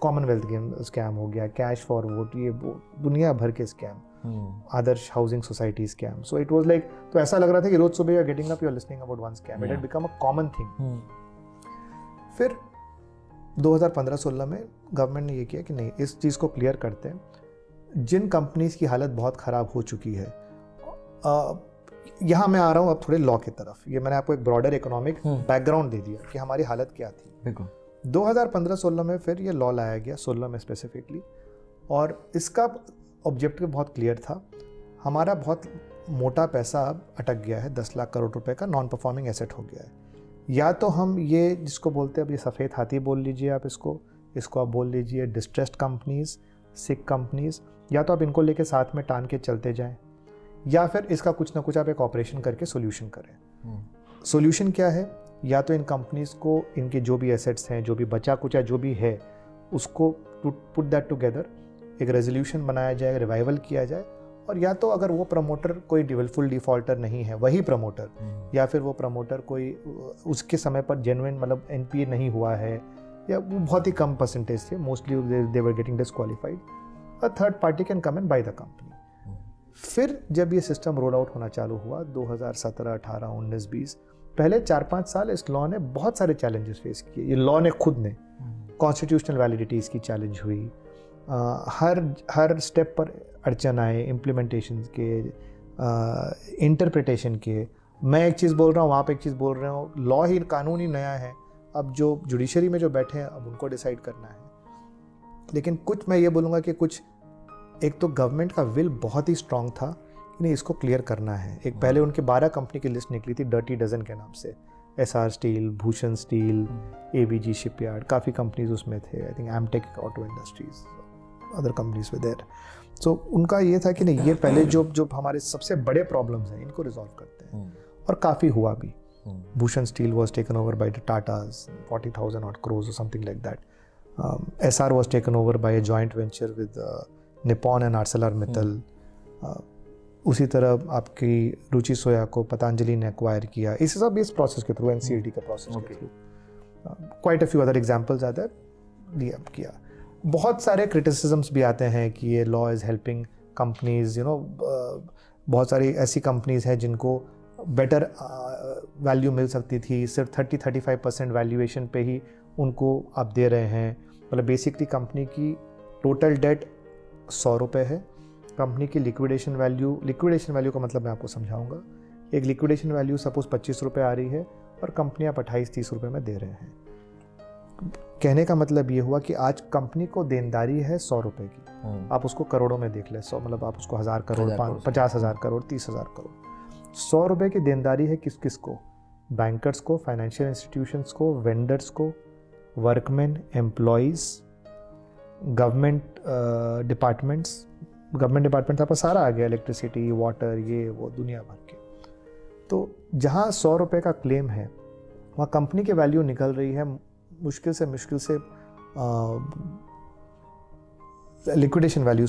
कॉमनवेल्थ गेम स्कैम हो गया, कैश फॉर वोट, ये दुनिया भर के scam, Adarsh housing society scam. So it was like, तो ऐसा लग रहा था कि रोज सुबह you are getting up, you are listening about one scam. It had become a common thing. फिर 2015-16 में गवर्नमेंट ने ये किया कि नहीं, इस चीज़ को क्लियर करते हैं. जिन कंपनीज की हालत बहुत ख़राब हो चुकी है, यहाँ मैं आ रहा हूँ अब थोड़े लॉ की तरफ. ये मैंने आपको एक ब्रॉडर इकोनॉमिक बैकग्राउंड दे दिया कि हमारी हालत क्या थी. बिल्कुल. 2015-16 में फिर ये लॉ लाया गया, 16 में स्पेसिफिकली, और इसका ऑब्जेक्टिव बहुत क्लियर था. हमारा बहुत मोटा पैसा अब अटक गया है, 10 लाख करोड़ रुपए का नॉन परफॉर्मिंग एसेट हो गया है. या तो हम ये जिसको बोलते हैं, अब ये सफ़ेद हाथी बोल लीजिए आप इसको आप बोल लीजिए डिस्ट्रेस्ड कंपनीज, सिक कंपनीज, या तो आप इनको लेके साथ में टान के चलते जाएं, या फिर इसका कुछ ना कुछ आप एक ऑपरेशन करके सोल्यूशन करें. सोल्यूशन क्या है? या तो इन कंपनीज को इनके जो भी एसेट्स हैं, जो भी बचा कुचा जो भी है, उसको पुट दैट टुगेदर, एक रेजोल्यूशन बनाया जाए, रिवाइवल किया जाए. और या तो अगर वो प्रमोटर कोई फुल डिफॉल्टर नहीं है, वही प्रमोटर, या फिर वो प्रमोटर कोई उसके समय पर जेन्युइन मतलब एनपीए नहीं हुआ है, या वो बहुत ही कम परसेंटेज थे, mostly they were getting disqualified, a third party can come and buy the company. फिर जब ये सिस्टम रोल आउट होना चालू हुआ 2017, 18, 19, 20, पहले 4-5 साल इस लॉ ने बहुत सारे चैलेंजेस फेस किए. ये लॉ ने खुद ने कॉन्स्टिट्यूशनल वैलिडिटी इसकी चैलेंज हुई, हर स्टेप पर अड़चन आए, इम्प्लीमेंटेशन के, इंटरप्रिटेशन के. मैं एक चीज़ बोल रहा हूँ, आप एक चीज़ बोल रहे हो, लॉ ही, कानून ही नया है. अब जो जुडिशरी में जो बैठे हैं, अब उनको डिसाइड करना है. लेकिन कुछ मैं ये बोलूँगा कि कुछ, एक तो गवर्नमेंट का विल बहुत ही स्ट्रांग था कि नहीं, इसको क्लियर करना है. एक पहले उनके 12 कंपनी की लिस्ट निकली थी डर्टी डजन के नाम से, Essar steel, Bhushan steel, ABG shipyard, काफ़ी कंपनीज उसमें थे. I think Amtek auto industries, other companies with there. So उनका ये था कि नहीं, ये पहले जो हमारे सबसे बड़े प्रॉब्लम्स हैं इनको रिजॉल्व करते हैं. और काफ़ी हुआ भी. Bhushan steel was taken over by the Tatas, 40,000 odd crores or something like that. SR was taken over by a joint venture with Nippon and ArcelorMittal. उसी तरह आपकी रुचि सोया को पतंजलि ने एक्वायर किया. इस सब इस प्रोसेस के थ्रू, NCLT के प्रोसेस के through. Quite a few other examples are there किया. बहुत सारे क्रिटिसिजम्स भी आते हैं कि ये लॉ इज़ हेल्पिंग कंपनीज, बहुत सारी ऐसी कंपनीज हैं जिनको बेटर वैल्यू मिल सकती थी, सिर्फ 30-35% वैल्यूएशन पे ही उनको आप दे रहे हैं. मतलब बेसिकली कंपनी की टोटल डेट 100 रुपये है, कंपनी की लिक्विडेशन वैल्यू का मतलब मैं आपको समझाऊंगा. एक लिक्विडेशन वैल्यू सपोज 25 रुपये आ रही है और कंपनी आप 28-30 रुपये में दे रहे हैं. कहने का मतलब ये हुआ कि आज कंपनी को देनदारी है 100 रुपये की, आप उसको करोड़ों में देख लें. 100 मतलब आप उसको 1000 करोड़, 50,000 करोड़, 30,000 करोड़. 100 रुपये की देनदारी है किस किस को? बैंकर्स को, फाइनेंशियल इंस्टीट्यूशंस को, वेंडर्स को, वर्कमैन, एम्प्लॉयज़, गवर्नमेंट डिपार्टमेंट्स आपका सारा आ गया, इलेक्ट्रिसिटी, वाटर, ये वो दुनिया भर के. तो जहाँ 100 रुपये का क्लेम है, वहाँ कंपनी की वैल्यू निकल रही है मुश्किल से लिक्विडेशन वैल्यू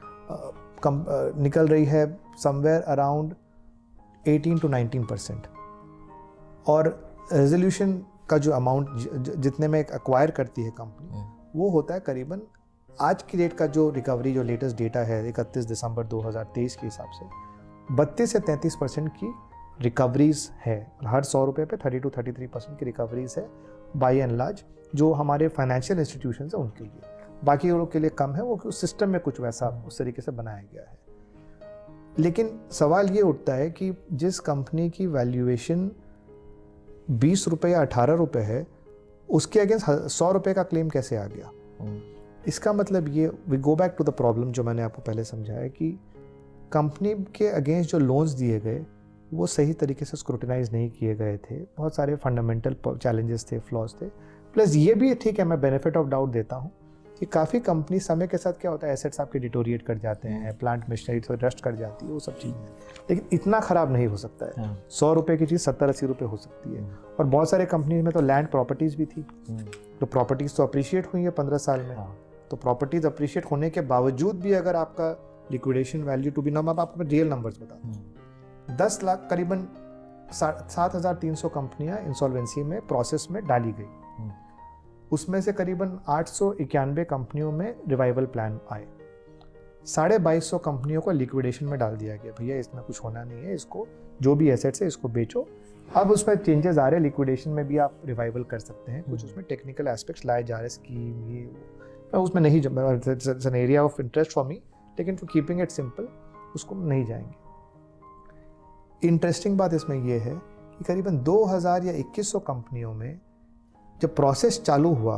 निकल रही है समवेयर अराउंड 18 to 19%. और रेजोल्यूशन का जो अमाउंट जितने में एक्वायर करती है कंपनी, वो होता है करीबन, आज की डेट का जो रिकवरी, जो लेटेस्ट डेटा है 31 दिसंबर 2023 के हिसाब से 32 से 33% की रिकवरीज है. हर 100 रुपये पे 30 to 33% की रिकवरीज है बाई एंड लार्ज, जो हमारे फाइनेंशियल इंस्टीट्यूशंस हैं उनके लिए. बाकी लोग के लिए कम है, वो उस सिस्टम में कुछ वैसा उस तरीके से बनाया गया है. लेकिन सवाल ये उठता है कि जिस कंपनी की वैल्यूएशन 20 रुपये या 18 रुपये है, उसके अगेंस्ट 100 रुपये का क्लेम कैसे आ गया? इसका मतलब ये, we go back to the problem जो मैंने आपको पहले समझाया कि कंपनी के अगेंस्ट जो लोन्स दिए गए वो सही तरीके से स्क्रूटिनाइज नहीं किए गए थे. बहुत सारे फंडामेंटल चैलेंजेस थे, फ्लॉज थे. प्लस ये भी ठीक है, मैं बेनिफिट ऑफ डाउट देता हूँ कि काफ़ी कंपनी समय के साथ क्या होता है, एसेट्स आपके डिटोरिएट कर जाते हैं, प्लांट मशीनरी तो रस्ट कर जाती है, वो सब चीज़ें. लेकिन इतना ख़राब नहीं हो सकता है. 100 रुपये की चीज़ 70-80 रुपये हो सकती है. और बहुत सारे कंपनी में तो लैंड प्रॉपर्टीज़ भी थी, तो प्रॉपर्टीज़ तो अप्रिशिएट हुई है 15 साल में. तो प्रॉपर्टीज़ अप्रिशिएट होने के बावजूद भी अगर आपका लिक्विडेशन वैल्यू टू बी, मैं आपको रियल नंबर्स बताता हूँ, 10 लाख करीबन 7,300 कंपनियां इंसॉल्वेंसी में प्रोसेस में डाली गई. उसमें से करीबन 891 कंपनियों में रिवाइवल प्लान आए, 2250 कंपनियों को लिक्विडेशन में डाल दिया गया, भैया इसमें कुछ होना नहीं है, इसको जो भी एसेट्स है इसको बेचो। अब उसमें चेंजेस आ रहे हैं, लिक्विडेशन में भी आप रिवाइवल कर सकते हैं, कुछ उसमें टेक्निकल एस्पेक्ट्स लाए जा रहे हैं, स्कीम ये वो, उसमें नहीं, it's an area of interest for me, लेकिन फॉर कीपिंग इट सिंपल उसको नहीं जाएंगे। इंटरेस्टिंग बात इसमें यह है कि करीबन 2000 या 2100 कंपनियों में जब प्रोसेस चालू हुआ,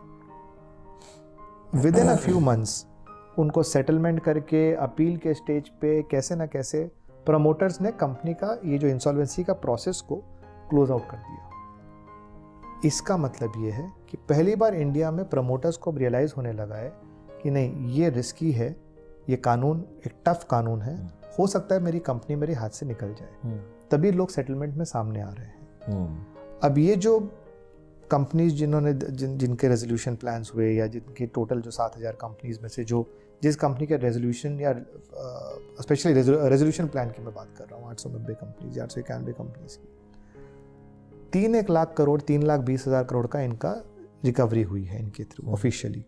within a few months उनको सेटलमेंट करके अपील के स्टेज पे कैसे ना कैसे प्रमोटर्स ने कंपनी का ये जो इंसॉल्वेंसी का प्रोसेस को क्लोज आउट कर दिया। इसका मतलब ये है कि पहली बार इंडिया में प्रमोटर्स को रियलाइज होने लगा है कि नहीं, ये रिस्की है, ये कानून एक टफ कानून है, हो सकता है मेरी कंपनी मेरे हाथ से निकल जाए, तभी लोग सेटलमेंट में सामने आ रहे हैं। अब ये जो कंपनीज जिनके रेजोल्यूशन प्लान्स हुए या जिनके टोटल जो 7000 कंपनीज में से जो जिस कंपनी के रेजोल्यूशन या स्पेशली रेजोल्यूशन प्लान की मैं बात कर रहा हूँ, 890 कंपनीज, 891 कंपनीज की, 3 लाख करोड़ 3,20,000 करोड़ का इनका रिकवरी हुई है इनके थ्रू ऑफिशियली।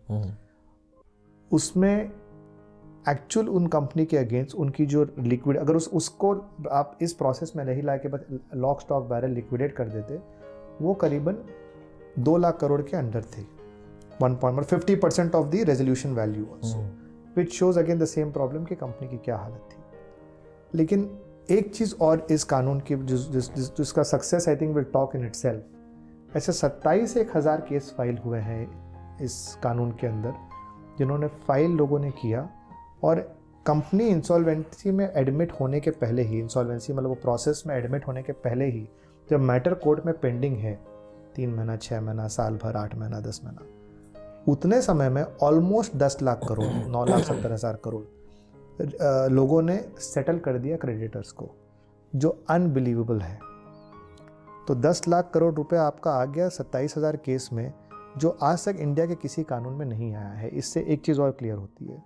उसमें एक्चुअल उन कंपनी के अगेंस्ट उनकी जो लिक्विड, अगर उसको आप इस प्रोसेस में नहीं ला के बस लॉक स्टॉक बैरल लिक्विडेट कर देते, वो करीबन 2 लाख करोड़ के अंडर थे, 50% of the resolution value also, which shows again the same problem कि कंपनी की क्या हालत थी। लेकिन एक चीज़ और इस कानून की जिसका success I think will talk in itself, ऐसे 27,000 केस फाइल हुए हैं इस कानून के अंदर, जिन्होंने फाइल लोगों ने किया, और कंपनी इंसॉल्वेंसी में एडमिट होने के पहले ही, इंसॉल्वेंसी मतलब वो प्रोसेस में एडमिट होने के पहले ही, जब मैटर कोर्ट में पेंडिंग है 3 महीना, 6 महीना, साल भर, 8 महीना, 10 महीना, उतने समय में ऑलमोस्ट 10 लाख करोड़ 9,70,000 करोड़ लोगों ने सेटल कर दिया क्रेडिटर्स को, जो अनबिलीवेबल है। तो 10 लाख करोड़ रुपए आपका आ गया 27,000 केस में, जो आज तक इंडिया के किसी कानून में नहीं आया है। इससे एक चीज़ और क्लियर होती है,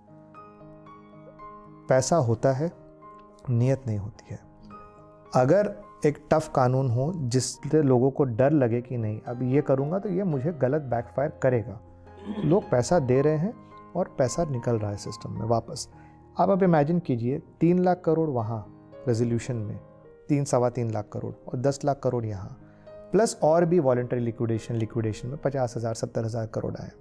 पैसा होता है, नीयत नहीं होती है। अगर एक टफ कानून हो जिससे लोगों को डर लगे कि नहीं अब ये करूँगा तो ये मुझे गलत बैकफायर करेगा, लोग पैसा दे रहे हैं और पैसा निकल रहा है सिस्टम में वापस। आप अब इमेजिन कीजिए 3 लाख करोड़ वहाँ रेजोल्यूशन में, 3-3.25 लाख करोड़ और 10 लाख करोड़ यहाँ, प्लस और भी वॉलंटरी लिक्विडेशन में 50,000 70,000 करोड़ आए।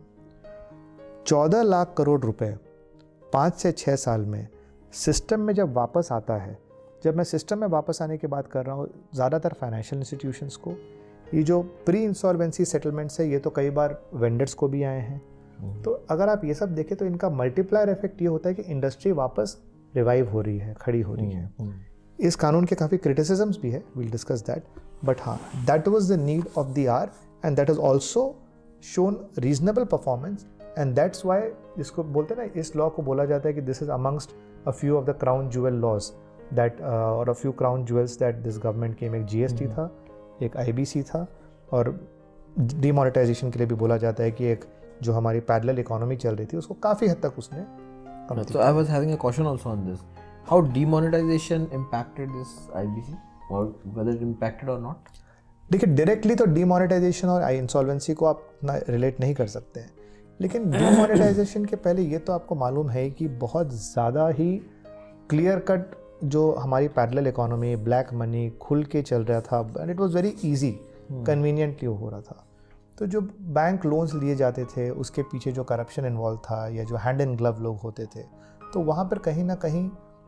14 लाख करोड़ रुपए 5 से 6 साल में सिस्टम में जब वापस आता है। जब मैं सिस्टम में वापस आने की बात कर रहा हूँ, ज़्यादातर फाइनेंशियल इंस्टीट्यूशंस को, ये जो प्री इंसॉल्वेंसी सेटलमेंट्स है, ये तो कई बार वेंडर्स को भी आए हैं। तो अगर आप ये सब देखें तो इनका मल्टीप्लायर इफेक्ट ये होता है कि इंडस्ट्री वापस रिवाइव हो रही है, खड़ी हो रही है। इस कानून के काफ़ी क्रिटिसिजम्स भी है, विल डिस्कस दैट, बट हाँ, that was the need of the hour and that is also shown reasonable performance, and that's why इसको बोलते हैं ना, इस लॉ को बोला जाता है कि this is amongst a few of the crown jewel laws that और a few crown jewels that this government के। एक GST था, एक IBC था, और डिमोनेटाइजेशन के लिए भी बोला जाता है कि एक जो हमारी पैरेलल इकोनॉमी चल रही थी उसको काफ़ी हद तक उसने। So I was having a question also on this. How demonetization impacted this IBC, or whether it impacted or not? देखिए, डायरेक्टली तो डिमोनेटाइजेशन और इंसॉल्वेंसी को आप ना रिलेट नहीं कर सकते हैं, लेकिन डिमोनेटाइजेशन के पहले ये तो आपको मालूम है कि बहुत ज़्यादा ही क्लियर कट जो हमारी पैरेलल इकोनॉमी, ब्लैक मनी खुल के चल रहा था, and it was very easy, conveniently हो रहा था। तो जो बैंक लोन्स लिए जाते थे उसके पीछे जो करप्शन इन्वॉल्व था, या जो हैंड एंड ग्लव लोग होते थे, तो वहाँ पर कहीं ना कहीं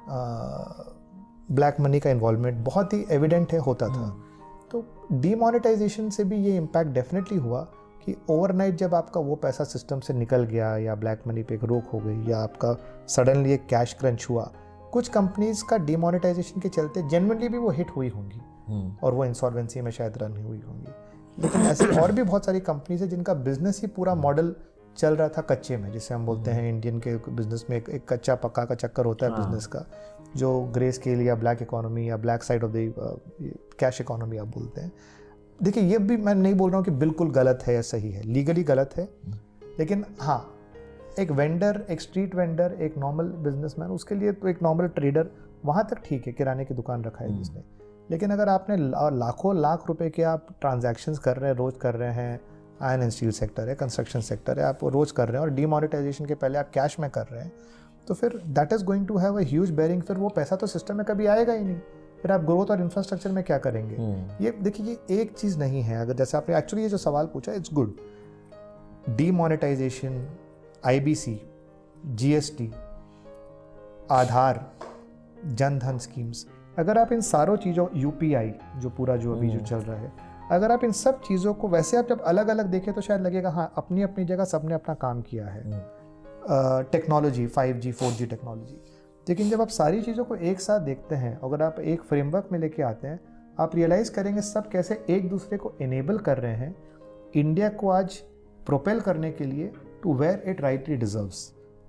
ब्लैक मनी का इन्वॉल्वमेंट बहुत ही एविडेंट है, होता था। तो डीमोनेटाइजेशन से भी ये इम्पैक्ट डेफिनेटली हुआ कि ओवरनाइट जब आपका वो पैसा सिस्टम से निकल गया, या ब्लैक मनी पे एक रोक हो गई, या आपका सडनली एक कैश क्रंच हुआ, कुछ कंपनीज का डीमोनेटाइजेशन के चलते जेन्युइनली भी वो हिट हुई होंगी और वो इंसॉल्वेंसी में शायद रन हुई होंगी। लेकिन ऐसी और भी बहुत सारी कंपनीज है जिनका बिजनेस ही पूरा मॉडल चल रहा था कच्चे में, जिसे हम बोलते हैं इंडियन के बिजनेस में एक कच्चा पक्का का चक्कर होता है बिजनेस का, जो ग्रे स्केल या ब्लैक इकोनॉमी या black side of the cash economy आप बोलते हैं। देखिए, ये भी मैं नहीं बोल रहा हूँ कि बिल्कुल गलत है या सही है, लीगली गलत है, लेकिन हाँ, एक वेंडर, एक स्ट्रीट वेंडर, एक नॉर्मल बिजनेसमैन, उसके लिए तो एक नॉर्मल ट्रेडर वहाँ तक ठीक है, किराने की दुकान रखा है जिसने। लेकिन अगर आपने लाखों लाख रुपए के आप ट्रांजैक्शंस कर रहे हैं, रोज कर रहे हैं, आयरन एंड स्टील सेक्टर है, कंस्ट्रक्शन सेक्टर है, आप रोज़ कर रहे हैं और डीमोनेटाइजेशन के पहले आप कैश में कर रहे हैं, तो फिर that is going to have a huge bearing. फिर वो पैसा तो सिस्टम में कभी आएगा ही नहीं, फिर आप ग्रोथ और इंफ्रास्ट्रक्चर में क्या करेंगे? ये देखिए, ये एक चीज़ नहीं है। अगर जैसे आपने एक्चुअली ये जो सवाल पूछा, it's good. Demonetisation, IBC, GST, Aadhaar, Jan Dhan schemes, अगर आप इन सारों चीज़ों, UPI जो पूरा जो अभी जो चल रहा है, अगर आप इन सब चीज़ों को वैसे आप जब अलग अलग देखें तो शायद लगेगा हाँ अपनी अपनी जगह सबने अपना काम किया है। टेक्नोलॉजी, 5G 4G टेक्नोलॉजी, लेकिन जब आप सारी चीज़ों को एक साथ देखते हैं, अगर आप एक फ्रेमवर्क में लेके आते हैं, आप रियलाइज़ करेंगे सब कैसे एक दूसरे को इनेबल कर रहे हैं इंडिया को आज प्रोपेल करने के लिए to where it rightly deserves.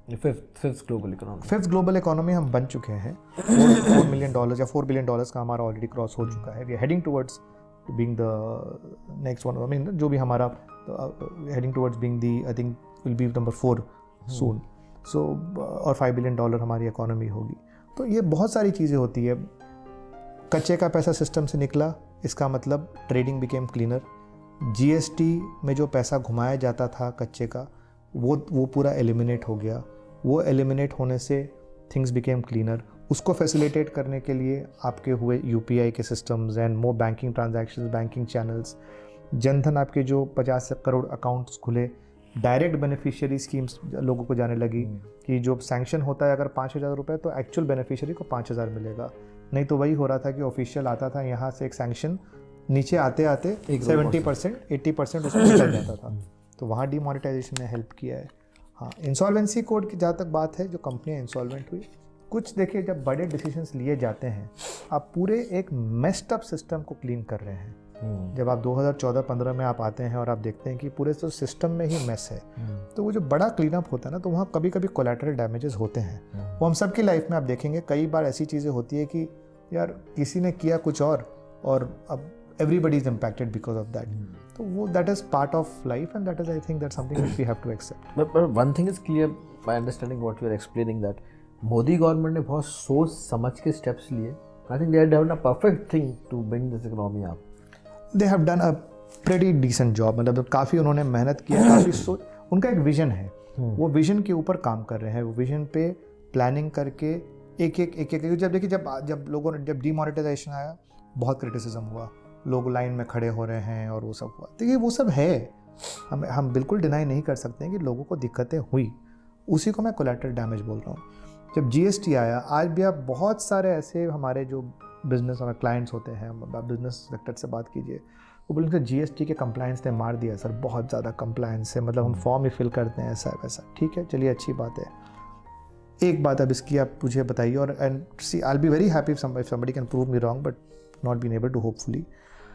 Fifth global economy हम बन चुके हैं। $4 मिलियन या $4 बिलियन का हमारा ऑलरेडी क्रॉस हो चुका है। We are heading towards being the next one, I mean जो भी हमारा heading towards being the, I think will be number 4 soon. So और $5 बिलियन हमारी इकोनॉमी होगी। तो ये बहुत सारी चीज़ें होती है। कच्चे का पैसा सिस्टम से निकला, इसका मतलब ट्रेडिंग बिकेम क्लीनर। GST में जो पैसा घुमाया जाता था कच्चे का, वो पूरा एलिमिनेट हो गया। वो एलिमिनेट होने से थिंग्स बिकेम क्लीनर। उसको फैसिलिटेट करने के लिए आपके हुए UPI के systems and more banking transactions, banking channels. Jan Dhan आपके जो 50 करोड़ अकाउंट्स खुले, डायरेक्ट बेनिफिशियरी स्कीम्स लोगों को जाने लगी कि जो सैंक्शन होता है अगर 5,000 रुपये तो एक्चुअल बेनिफिशियरी को 5,000 मिलेगा। नहीं तो वही हो रहा था कि ऑफिशियल आता था यहाँ से एक सैंक्शन, नीचे आते आते 70% 80% उसको चल जाता था। तो वहाँ डीमोनेटाइजेशन ने हेल्प किया है। हाँ, इंसॉल्वेंसी कोड की जहाँ तक बात है, जो कंपनियाँ इंसॉल्वेंट हुई, कुछ देखिए जब बड़े डिसीजंस लिए जाते हैं, आप पूरे एक मेस्ड अप सिस्टम को क्लीन कर रहे हैं। जब आप 2014-15 में आप आते हैं और आप देखते हैं कि पूरे तो सिस्टम में ही मेस है, तो वो जो बड़ा क्लीन अप होता है ना, तो वहाँ कभी कभी कोलैटरल डैमेजेस होते हैं। वो हम सबकी लाइफ में आप देखेंगे कई बार ऐसी चीज़ें होती है कि यार किसी ने किया कुछ और अब everybody is impacted because of that. So that is part of life, and that is, I think, that's something which we have to accept. But one thing is clear by understanding what you are explaining, that Modi government ने बहुत सोच समझ के steps लिए. I think they have done a perfect thing to bring this economy up. They have done a pretty decent job. मतलब काफ़ी उन्होंने मेहनत किया, काफ़ी सोच, उनका एक विजन है, वो विजन के ऊपर काम कर रहे हैं, वो विजन पे प्लानिंग करके एक जब देखिए जब लोगों ने जब डीमोनेटाइजेशन आया, बहुत क्रिटिसिज्म हुआ, लोग लाइन में खड़े हो रहे हैं और वो सब हुआ। तो ये वो सब है, हम बिल्कुल डिनाई नहीं कर सकते हैं कि लोगों को दिक्कतें हुई, उसी को मैं कोलैटरल डैमेज बोल रहा हूँ। जब GST आया, आज भी आप बहुत सारे ऐसे हमारे जो बिजनेस हमारे क्लाइंट्स होते हैं, आप बिजनेस सेक्टर से बात कीजिए, वो बोलेंगे GST के कंप्लायंस ने मार दिया सर, बहुत ज़्यादा कंप्लायंस है, मतलब हम फॉर्म ही फिल करते हैं ऐसा वैसा। ठीक है, चलिए अच्छी बात है। एक बात अब इसकी आप मुझे बताइए, और and see I will be very happy if somebody can prove me wrong but not been able to, hopefully.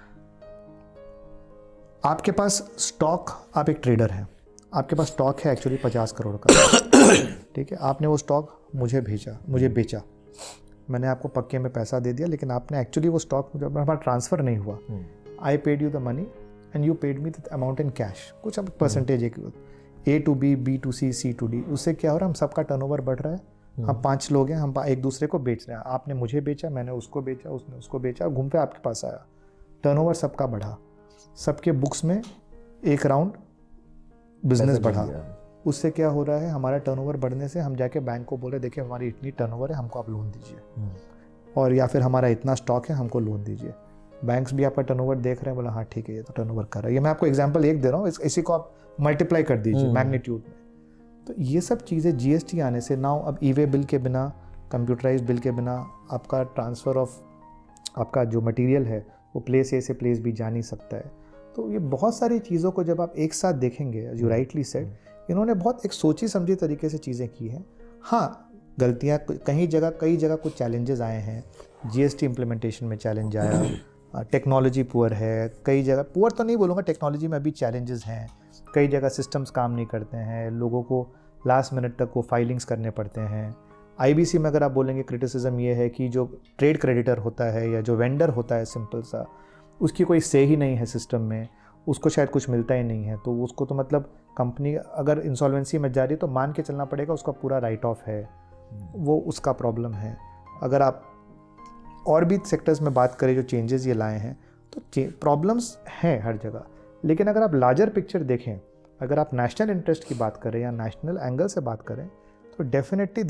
आपके पास स्टॉक, आप एक ट्रेडर हैं, आपके पास स्टॉक है एक्चुअली 50 करोड़ का, ठीक है, आपने वो स्टॉक मुझे बेचा, मैंने आपको पक्के में पैसा दे दिया, लेकिन आपने एक्चुअली वो स्टॉक मुझे हमारा ट्रांसफ़र नहीं हुआ। I paid you the money and you paid me the amount in cash, कुछ अब परसेंटेज एक A to B, B to C, C to D, उससे क्या हो रहा है, हम सबका टर्नओवर बढ़ रहा है, हम 5 लोग हैं, हम एक दूसरे को बेच रहे हैं, आपने मुझे बेचा, मैंने उसको बेचा, उसने उसको बेचा, घूम पे आपके पास आया, टर्नओवर सबका बढ़ा, सबके बुक्स में एक राउंड बिजनेस बढ़ा। उससे क्या हो रहा है, हमारा टर्नओवर बढ़ने से हम जाके बैंक को बोले देखिए हमारी इतनी टर्नओवर है, हमको आप लोन दीजिए, और या फिर हमारा इतना स्टॉक है, हमको लोन दीजिए। बैंक्स भी आपका टर्नओवर देख रहे हैं, बोला हाँ ठीक है ये तो टर्नओवर कर रहा है। ये मैं आपको एग्जांपल एक दे रहा हूँ, इसी को आप मल्टीप्लाई कर दीजिए मैग्नीट्यूड में। तो ये सब चीज़ें GST आने से नाउ अब ई-वे बिल के बिना, कंप्यूटराइज बिल के बिना आपका ट्रांसफ़र ऑफ आपका जो मटेरियल है वो प्लेस ए से प्लेस भी जा नहीं सकता है। तो ये बहुत सारी चीज़ों को जब आप एक साथ देखेंगे, जो राइटली सेड, इन्होंने बहुत एक सोची समझी तरीके से चीज़ें की हैं। हाँ, गलतियाँ कई जगह कुछ चैलेंजेस आए हैं, GST इम्प्लीमेंटेशन में चैलेंज आया, टेक्नोलॉजी पुअर है, कई जगह पुअर तो नहीं बोलूँगा, टेक्नोलॉजी में भी चैलेंजेस हैं, कई जगह सिस्टम्स काम नहीं करते हैं, लोगों को लास्ट मिनट तक वो फाइलिंग्स करने पड़ते हैं। IBC में अगर आप बोलेंगे क्रिटिसिज्म ये है कि जो ट्रेड क्रेडिटर होता है या जो वेंडर होता है सिंपल सा, उसकी कोई से ही नहीं है सिस्टम में, उसको शायद कुछ मिलता ही नहीं है, तो उसको तो मतलब कंपनी अगर इंसॉल्वेंसी में जा रही है तो मान के चलना पड़ेगा उसका पूरा राइट ऑफ है, वो उसका प्रॉब्लम है। अगर आप और भी सेक्टर्स में बात करें जो चेंजेस ये लाए हैं, तो प्रॉब्लम्स हैं हर जगह, लेकिन अगर आप लार्जर पिक्चर देखें, अगर आप नेशनल इंटरेस्ट की बात करें या नेशनल एंगल से बात करें, तो definitely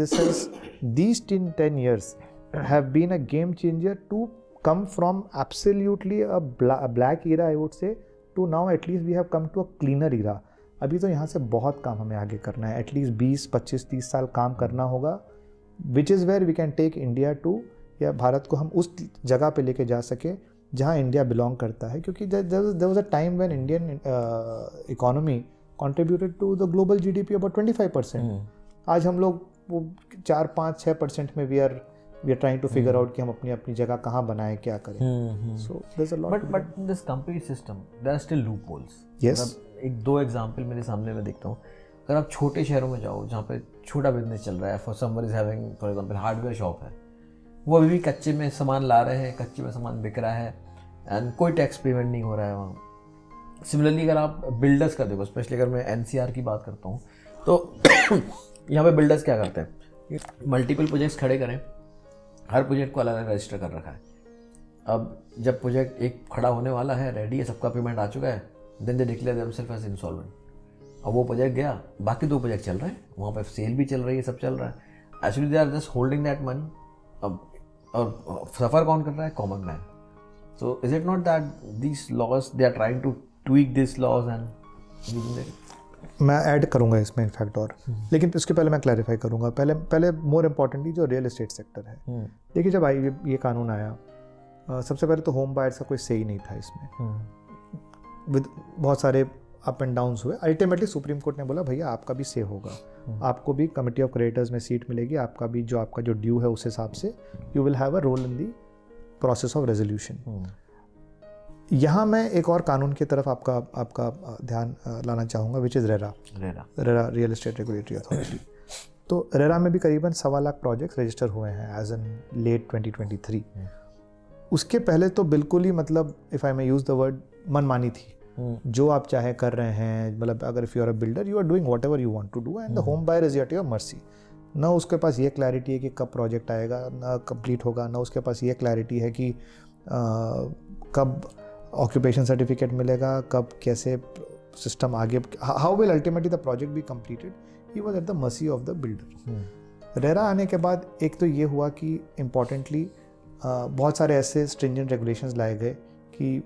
these 10 years have been a game changer to come from absolutely a black era, I would say, to now at least we have come to a cleaner era. अभी तो यहाँ से बहुत काम हमें आगे करना है, एटलीस्ट 20, 25, 30 साल काम करना होगा, which is where we can take India to, या भारत को हम उस जगह पे लेके जा सके जहाँ इंडिया बिलोंग करता है. क्योंकि there was a time when Indian economy contributed to the global GDP about 25%. आज हम लोग वो 4, 5, 6% में we are trying to figure out कि हम अपनी जगह कहाँ बनाएं, क्या करें. So there is a lot. But in this company system there are still loopholes. Yes. एक दो एग्जांपल मेरे सामने मैं देखता हूँ. अगर आप छोटे शहरों में जाओ जहाँ पे छोटा बिजनेस चल रहा है, for someone is having for example hardware shop है, वो अभी भी कच्चे में सामान ला रहे हैं, कच्चे में सामान बिक रहा है एंड कोई टैक्स पेमेंट नहीं हो रहा है वहाँ. सिमिलरली अगर आप बिल्डर्स का देखो, स्पेशली अगर मैं एनसीआर की बात करता हूँ, तो यहाँ पे बिल्डर्स क्या करते हैं, मल्टीपल प्रोजेक्ट्स खड़े करें, हर प्रोजेक्ट को अलग अलग रजिस्टर कर रखा है. अब जब प्रोजेक्ट एक खड़ा होने वाला है, रेडी है, सबका पेमेंट आ चुका है, then they declare themselves as insolvent. अब वो प्रोजेक्ट गया, बाकी 2 प्रोजेक्ट चल रहे हैं, वहाँ पे सेल भी चल रही है, सब चल रहा है. Actually they are just holding that money. अब और सफ़र कौन कर रहा है? Common man. So is it not that these laws they are trying to tweak this laws and मैं ऐड करूंगा इसमें इनफैक्ट और लेकिन उसके पहले मैं क्लैरिफाई करूंगा. पहले मोर इम्पॉर्टेंटली जो रियल एस्टेट सेक्टर है. देखिए जब ये कानून आया, सबसे पहले तो होम बायर्स का कोई सही नहीं था इसमें. विद बहुत सारे अप एंड डाउन्स हुए. अल्टीमेटली सुप्रीम कोर्ट ने बोला भैया आपका भी से होगा, आपको भी कमिटी ऑफ क्रेडिटर्स में सीट मिलेगी, आपका जो ड्यू है उस हिसाब से you will have a role in the process of resolution. यहाँ मैं एक और कानून की तरफ आपका ध्यान लाना चाहूँगा, which is RERA, real estate regulatory authority. तो रेरा में भी करीबन 1.25 लाख प्रोजेक्ट्स रजिस्टर हुए हैं एज एन लेट 2023. उसके पहले तो बिल्कुल ही मतलब if I may use the word मनमानी थी. जो आप चाहे कर रहे हैं, मतलब अगर if you are a builder you are doing whatever you want to do and the home buyer is at your mercy. ना उसके पास ये क्लैरिटी है कि कब प्रोजेक्ट आएगा, ना कंप्लीट होगा, ना उसके पास ये क्लैरिटी है कि कब ऑक्यूपेशन सर्टिफिकेट मिलेगा, कब कैसे सिस्टम आगे, how will ultimately the project be completed. He was at the mercy of the builder. RERA आने के बाद एक तो ये हुआ कि इम्पॉर्टेंटली बहुत सारे ऐसे स्ट्रिंजेंट रेगुलेशंस लाए गए कि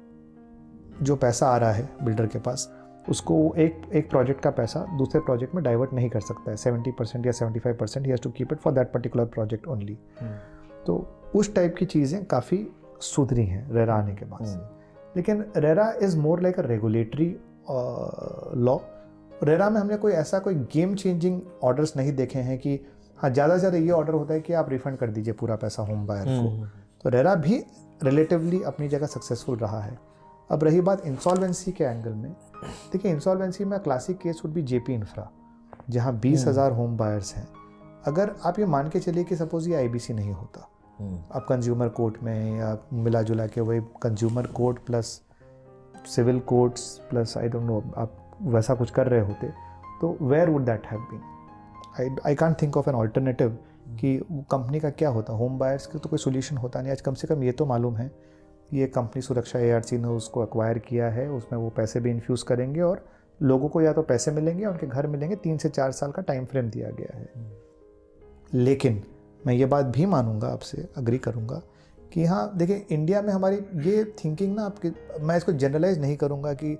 जो पैसा आ रहा है बिल्डर के पास, उसको एक प्रोजेक्ट का पैसा दूसरे प्रोजेक्ट में डाइवर्ट नहीं कर सकता है. 70% या 75% he has to keep it for that particular project only. तो उस टाइप की चीज़ें काफ़ी सुधरी हैं रेरा आने के बाद से. लेकिन RERA is more like a regulatory law. RERA में हमने कोई गेम चेंजिंग ऑर्डर्स नहीं देखे हैं कि हाँ ज़्यादा से ज़्यादा ये ऑर्डर होता है कि आप रिफंड कर दीजिए पूरा पैसा होम बायर को. तो रेरा भी रिलेटिवली अपनी जगह सक्सेसफुल रहा है. अब रही बात इंसॉल्वेंसी के एंगल में, देखिए इंसॉल्वेंसी में classic case would be Jaypee Infra, जहाँ 20,000 होम बायर्स हैं. अगर आप ये मान के चलिए कि सपोज ये आईबीसी नहीं होता, आप कंज्यूमर कोर्ट में या मिला जुला के वही consumer court plus civil courts plus I don't know आप वैसा कुछ कर रहे होते, तो where would that have been. I can't think of an alternative कि कंपनी का क्या होता. होम बायर्स का तो कोई सोल्यूशन होता नहीं. आज कम से कम ये तो मालूम है ये कंपनी सुरक्षा एआरसी ने उसको एक्वायर किया है, उसमें वो पैसे भी इन्फ्यूज़ करेंगे और लोगों को या तो पैसे मिलेंगे, उनके घर मिलेंगे. 3 से 4 साल का टाइम फ्रेम दिया गया है. लेकिन मैं ये बात भी मानूंगा, आपसे अग्री करूंगा कि हाँ देखिए इंडिया में हमारी ये थिंकिंग ना, आपकी मैं इसको जनरलाइज नहीं करूंगा कि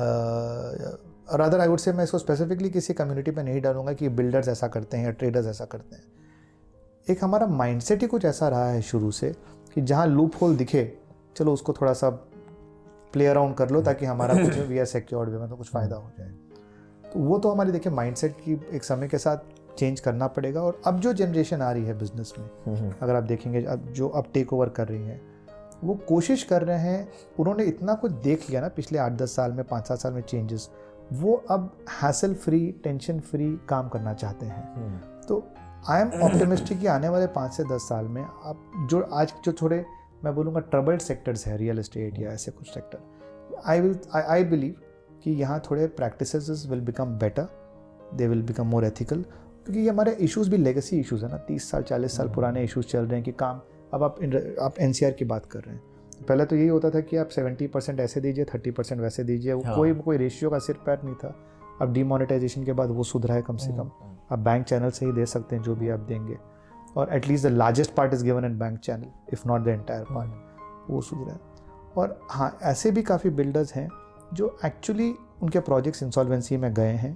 रादर आई वुड से मैं इसको स्पेसिफिकली किसी कम्युनिटी पे नहीं डालूंगा कि बिल्डर्स ऐसा करते हैं या ट्रेडर्स ऐसा करते हैं. एक हमारा माइंडसेट ही कुछ ऐसा रहा है शुरू से कि जहाँ लूप होल दिखे चलो उसको थोड़ा सा प्ले अराउंड कर लो ताकि हमारा कुछ वी आर सिक्योर्ड वे में तो कुछ फ़ायदा हो जाए. तो वो तो हमारी देखिए माइंडसेट की एक समय के साथ चेंज करना पड़ेगा. और अब जो जनरेशन आ रही है बिजनेस में, अगर आप देखेंगे अब टेक ओवर कर रही हैं, वो कोशिश कर रहे हैं, उन्होंने इतना कुछ देख लिया ना पिछले 8-10 साल में, 5-7 साल में चेंजेस, वो अब हैसल फ्री, टेंशन फ्री काम करना चाहते हैं. तो आई एम ऑप्टिमिस्टिक कि आने वाले 5 से 10 साल में आप जो आज जो थोड़े मैं बोलूँगा ट्रबल्ड सेक्टर्स है, रियल एस्टेट या ऐसे कुछ सेक्टर, आई बिलीव कि यहाँ थोड़े practices will become better, they will become more ethical. क्योंकि ये हमारे इश्यूज़ भी लेगेसी इश्यूज़ है ना, 30 साल 40 साल पुराने इश्यूज़ चल रहे हैं कि काम. अब आप एनसीआर की बात कर रहे हैं, पहले तो यही होता था कि आप 70% ऐसे दीजिए, 30% वैसे दीजिए, हाँ। कोई रेशियो का सिर पैर नहीं था। अब डीमोनेटाइजेशन के बाद वो सुधरा है कम से कम। आप बैंक चैनल से ही दे सकते हैं जो भी आप देंगे, और at least the largest part is given in bank channel, if not the entire part, वो सुधरा है। और हाँ, ऐसे भी काफ़ी बिल्डर्स हैं जो एक्चुअली उनके प्रोजेक्ट्स इंसॉल्वेंसी में गए हैं।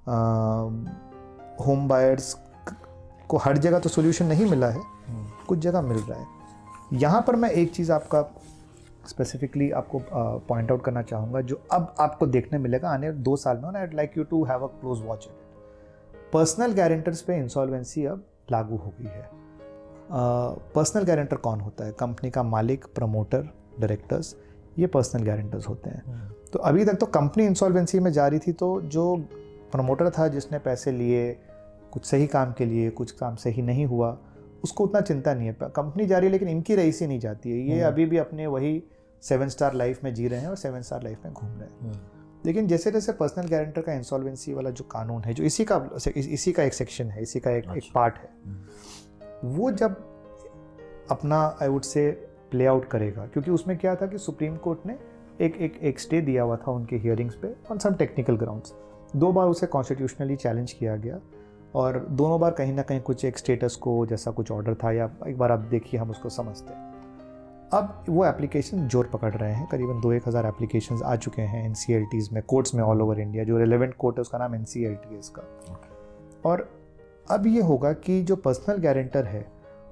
होम बायर्स को हर जगह तो सोल्यूशन नहीं मिला है, कुछ जगह मिल रहा है। यहाँ पर मैं एक चीज़ आपका स्पेसिफिकली आपको पॉइंट आउट करना चाहूँगा, जो अब आपको देखने मिलेगा आने 2 साल में, I would like you to have a close watch it. Personal guarantors पे इंसॉल्वेंसी अब लागू हो गई है। पर्सनल गारंटर कौन होता है? कंपनी का मालिक, प्रमोटर, डायरेक्टर्स, ये पर्सनल गारंटर्स होते हैं। तो अभी तक तो कंपनी इंसॉल्वेंसी में जा रही थी, तो जो प्रमोटर था जिसने पैसे लिए कुछ सही काम के लिए, कुछ काम सही नहीं हुआ, उसको उतना चिंता नहीं है। कंपनी जा रही है लेकिन इनकी रईसी नहीं जाती है, ये अभी भी अपने वही 7 स्टार लाइफ में जी रहे हैं और 7 स्टार लाइफ में घूम रहे हैं। लेकिन जैसे जैसे पर्सनल गारंटर का इंसॉल्वेंसी वाला जो कानून है, जो इसी का एक सेक्शन है, इसी का एक पार्ट है, वो जब अपना आई वुड से प्ले आउट करेगा, क्योंकि उसमें क्या था कि सुप्रीम कोर्ट ने एक स्टे दिया हुआ था उनके हियरिंग्स पे ऑन सम टेक्निकल ग्राउंड्स। 2 बार उसे कॉन्स्टिट्यूशनली चैलेंज किया गया, और दोनों बार कहीं ना कहीं कुछ एक स्टेटस को जैसा कुछ ऑर्डर था, या एक बार आप देखिए हम उसको समझते हैं। अब वो एप्लीकेशन जोर पकड़ रहे हैं, करीबन 2-1 हज़ार एप्लीकेशंस आ चुके हैं NCLTs में, कोर्ट्स में ऑल ओवर इंडिया। जो रिलेवेंट कोर्ट है उसका नाम NCLT है इसका। और अब ये होगा कि जो पर्सनल गारंटर है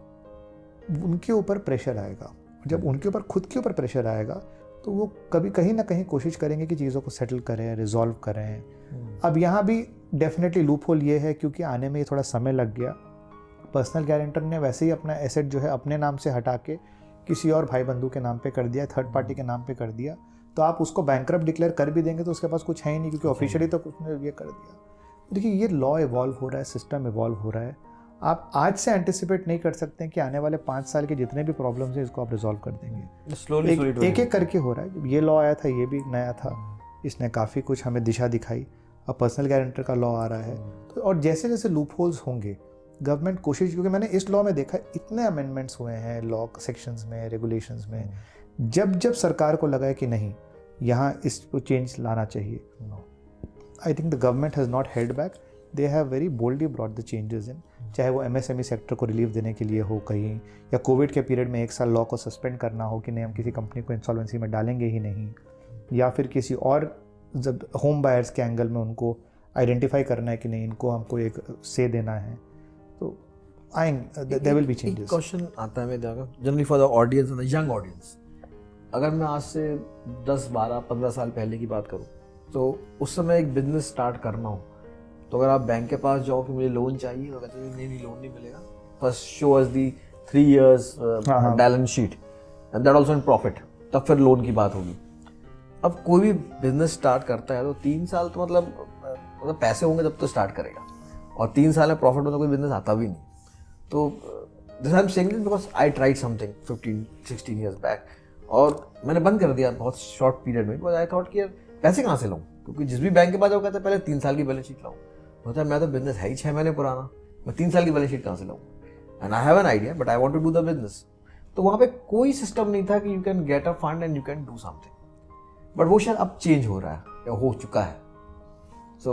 उनके ऊपर प्रेशर आएगा। जब उनके ऊपर खुद के ऊपर प्रेशर आएगा तो वो कभी कहीं ना कहीं कोशिश करेंगे कि चीज़ों को सेटल करें, रिजॉल्व करें। अब यहाँ भी डेफिनेटली लूप होल ये है, क्योंकि आने में ये थोड़ा समय लग गया। पर्सनल गारंटर ने वैसे ही अपना एसेट जो है अपने नाम से हटा के किसी और भाई बंधु के नाम पे कर दिया, थर्ड पार्टी के नाम पे कर दिया, तो आप उसको बैंकरप्ट डिक्लेयर कर भी देंगे तो उसके पास कुछ है ही नहीं, क्योंकि ऑफिशियली तो कुछ ने ये कर दिया। देखिए, ये लॉ इवॉल्व हो रहा है, सिस्टम इवॉल्व हो रहा है। आप आज से एंटिसिपेट नहीं कर सकते हैं कि आने वाले 5 साल के जितने भी प्रॉब्लम्स हैं इसको आप रिजॉल्व कर देंगे। एक एक करके हो रहा है। ये लॉ आया था, ये भी नया था, इसने काफ़ी कुछ हमें दिशा दिखाई। अब पर्सनल गारंटर का लॉ आ रहा है, तो और जैसे जैसे लूप होल्स होंगे गवर्नमेंट कोशिश, क्योंकि मैंने इस लॉ में देखा इतने अमेंडमेंट्स हुए हैं लॉ सेक्शंस में, रेगुलेशंस में, जब सरकार को लगा है कि नहीं यहाँ इसको चेंज लाना चाहिए, I think the government has not held back, they have very boldly brought the changes in. चाहे वो MSME सेक्टर को रिलीफ देने के लिए हो कहीं, या कोविड के पीरियड में 1 साल लॉ को सस्पेंड करना हो कि नहीं हम किसी कंपनी को इंसॉल्वेंसी में डालेंगे ही नहीं, या फिर किसी और जब होम बायर्स के एंगल में उनको आइडेंटिफाई करना है कि नहीं इनको हमको एक से देना है, तो आएंगे, there will be changes. Question आता है मेरे दिमाग में generally for the audience and the young audience. अगर मैं आज से 10, 12, 15 साल पहले की बात करूं, तो उस समय एक बिजनेस स्टार्ट करना हो तो अगर आप बैंक के पास जाओ कि मुझे लोन चाहिए, तो कहते हैं नहीं लोन नहीं मिलेगा, first show us the 3 years balance sheet and that also in profit, तब फिर लोन की बात होगी। अब कोई भी बिजनेस स्टार्ट करता है तो 3 साल तो मतलब पैसे होंगे तब तो स्टार्ट करेगा, और 3 साल में प्रॉफिट में तो कोई बिजनेस आता भी नहीं। तो this I am saying this because I tried something 15-16 years back, और मैंने बंद कर दिया बहुत शॉर्ट पीरियड में, बिकॉज आई थॉट कि यार पैसे कहाँ से लाऊं, क्योंकि जिस भी बैंक के पास जाओ कहते हैं पहले 3 साल की बैलेंस शीट लाऊं। होता है मैं तो बिजनेस है ही 6 महीने पुराना, मैं 3 साल की बैलेंस शीट कहाँ से लाऊं, and I have an idea but I want to do the business. तो वहाँ पे कोई सिस्टम नहीं था कि you can get a fund and you can do something, but वो शायद अब चेंज हो रहा है या हो चुका है। सो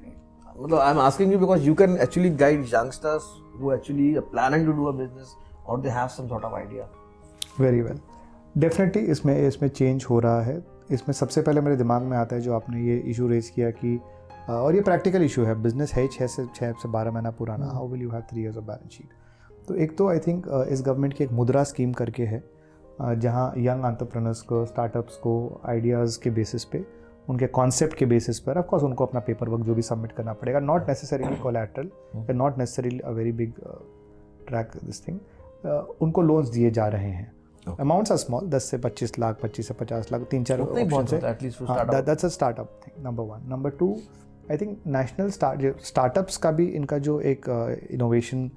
मतलब I am asking you because you can actually guide youngsters who actually are planning to do a business or they have some sort of idea. Very well. Definitely इसमें चेंज हो रहा है। इसमें सबसे पहले मेरे दिमाग में आता है जो आपने ये इशू रेज किया कि और ये प्रैक्टिकल इशू है, बिजनेस है 6 से 12 महीना पुराना, how will you have 3 years of balance sheet. तो एक तो आई थिंक इस गवर्नमेंट की एक मुद्रा स्कीम करके है, जहाँ यंग एंटरप्रेन्योर्स को, स्टार्टअप्स को आइडियाज़ के बेसिस पे, उनके कॉन्सेप्ट के बेसिस पर ऑफकोर्स उनको अपना पेपर वर्क जो भी सबमिट करना पड़ेगा, not necessarily collateral, not necessarily a very big track this thing, उनको लोन्स दिए जा रहे हैं। अमाउंट्स आर स्मॉल, 10 से 25 लाख, 25 से 50 लाख, 3-4 ऑप्शंस है, that's a startup thing, number 1। Number 2, I think national startups का भी इनका जो एक इनोवेशन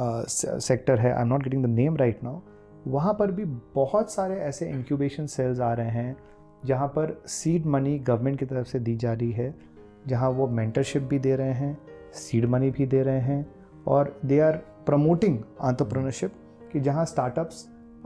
सेक्टर है, I am not getting the name right now, वहाँ पर भी बहुत सारे ऐसे इंक्यूबेशन सेल्स आ रहे हैं जहाँ पर सीड मनी गवर्नमेंट की तरफ से दी जा रही है, जहाँ वो मेंटरशिप भी दे रहे हैं, सीड मनी भी दे रहे हैं, और दे आर प्रमोटिंग एंटरप्रेन्योरशिप कि जहाँ स्टार्टअप्स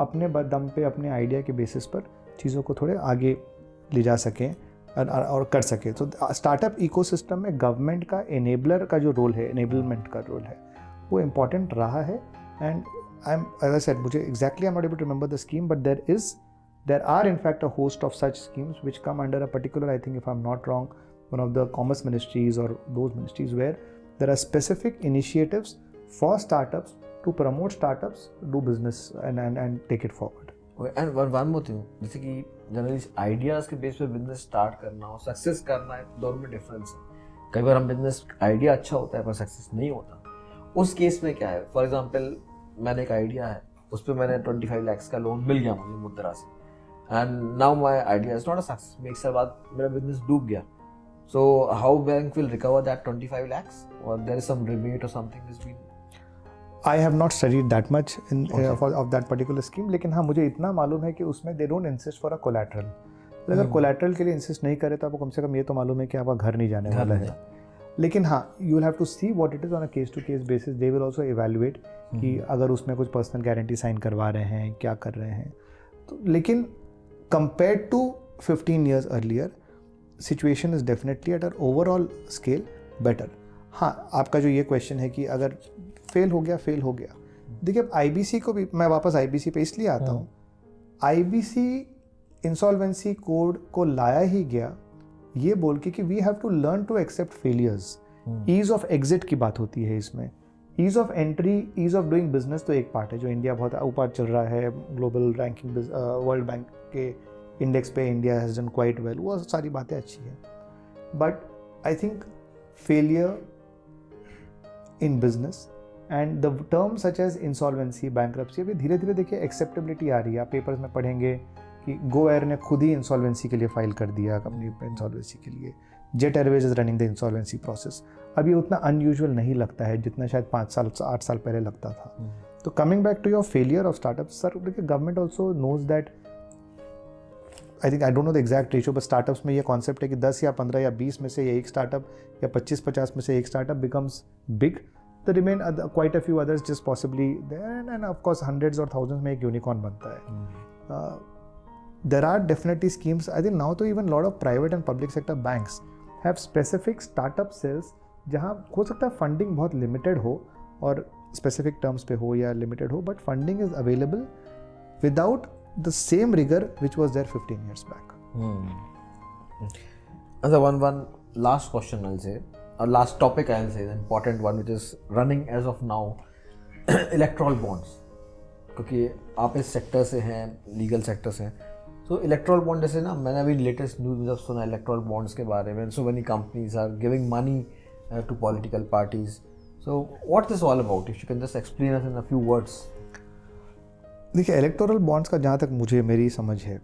अपने दम पे अपने आइडिया के बेसिस पर चीज़ों को थोड़े आगे ले जा सकें और कर सकें। तो स्टार्टअप इकोसिस्टम में गवर्नमेंट का एनेबलर का जो रोल है, एनेबलमेंट का रोल है, वो इम्पॉर्टेंट रहा है। And I am, as I said, मुझे exactly I am not able to remember the scheme, but there are in fact a host of such schemes which come under a particular, I think if I'm not wrong, one of the commerce ministries or those ministries, where there are specific initiatives for startups to promote startups, do business and take it forward. Okay, and one more thing, जैसे कि generally ideas के base पे business start करना और success करना है, दोनों में डिफरेंस है। कई बार हम बिजनेस आइडिया अच्छा होता है पर सक्सेस नहीं होता, उस केस में क्या है? फॉर एग्जांपल मैंने एक आइडिया है, उस पर मैंने 25 लाख का लोन मिल गया मुझे मुद्रा से, and now my idea is not a success, एक साल बाद मेरा बिजनेस डूब गया, so how bank will recover that 25 lakhs, or there is some rebate or something has been? I have not studied that much in of that particular scheme, लेकिन हाँ मुझे इतना मालूम है कि उसमें they don't insist for a collateral. अगर collateral के लिए insist नहीं करे तो आपको कम से कम ये तो मालूम है कि आपका घर नहीं जाने वाला है। लेकिन हाँ, you will have to see what it is on a case to case basis. They will also evaluate कि अगर उसमें कुछ पर्सनल गारंटी साइन करवा रहे हैं, क्या कर रहे हैं। तो लेकिन compared to 15 years earlier, situation is definitely at an overall scale better. हाँ, आपका जो ये क्वेश्चन है कि अगर फेल हो गया, देखिए अब IBC को भी, मैं वापस IBC पे इसलिए आता हूँ, IBC इंसॉल्वेंसी कोड को लाया ही गया ये बोल के कि we have to learn to accept failures. Ease of exit की बात होती है इसमें, ease of entry, ease of doing business तो एक पार्ट है जो इंडिया बहुत ऊपर चल रहा है, ग्लोबल रैंकिंग, वर्ल्ड बैंक के इंडेक्स पे India has done quite well, वो सारी बातें अच्छी हैं। But I think failure in business and the term such as insolvency, bankruptcy, अभी धीरे धीरे देखिए एक्सेप्टेबिलिटी आ रही है। आप पेपर्स में पढ़ेंगे कि गो एयर ने खुद ही इंसॉल्वेंसी के लिए फाइल कर दिया कंपनी इंसॉल्वेंसी के लिए, Jet Airways is running the insolvency process. अब ये उतना अनयूजुअल नहीं लगता है जितना शायद 5 साल 8 साल पहले लगता था। तो coming back to your failure of startup, sir देखिए government also knows that, I think, I don't know the exact ratio, but startups में ये कॉन्सेप्ट है कि 10 या 15 या 20 में से एक स्टार्टअप या 25-50 में से एक startup becomes big, the remain quite a few others just possibly, and of course hundreds और थाउजेंड्स में एक यूनिकॉर्न बनता है। There are definitely schemes. I think now to even lot of private and public sector banks have specific startup cells जहाँ हो सकता है funding बहुत लिमिटेड हो और स्पेसिफिक टर्म्स पे हो या लिमिटेड हो, but funding is available without the same rigour which was there 15 years back. One last question I'll say, or last topic I'll say, the important one which is running as of now, electoral bonds. क्योंकि आप इस sector से हैं, legal sector से हैं, तो erectile bond जैसे ना, मैंने अभी लेटेस्ट न्यूज़ में जब सुना इलेक्ट्रल बॉन्ड्स के बारे में, so many companies are giving money to political parties, so what this all about, if you can just explain us in a few words. देखिए इलेक्टोरल बॉन्ड्स का जहाँ तक मुझे मेरी समझ है,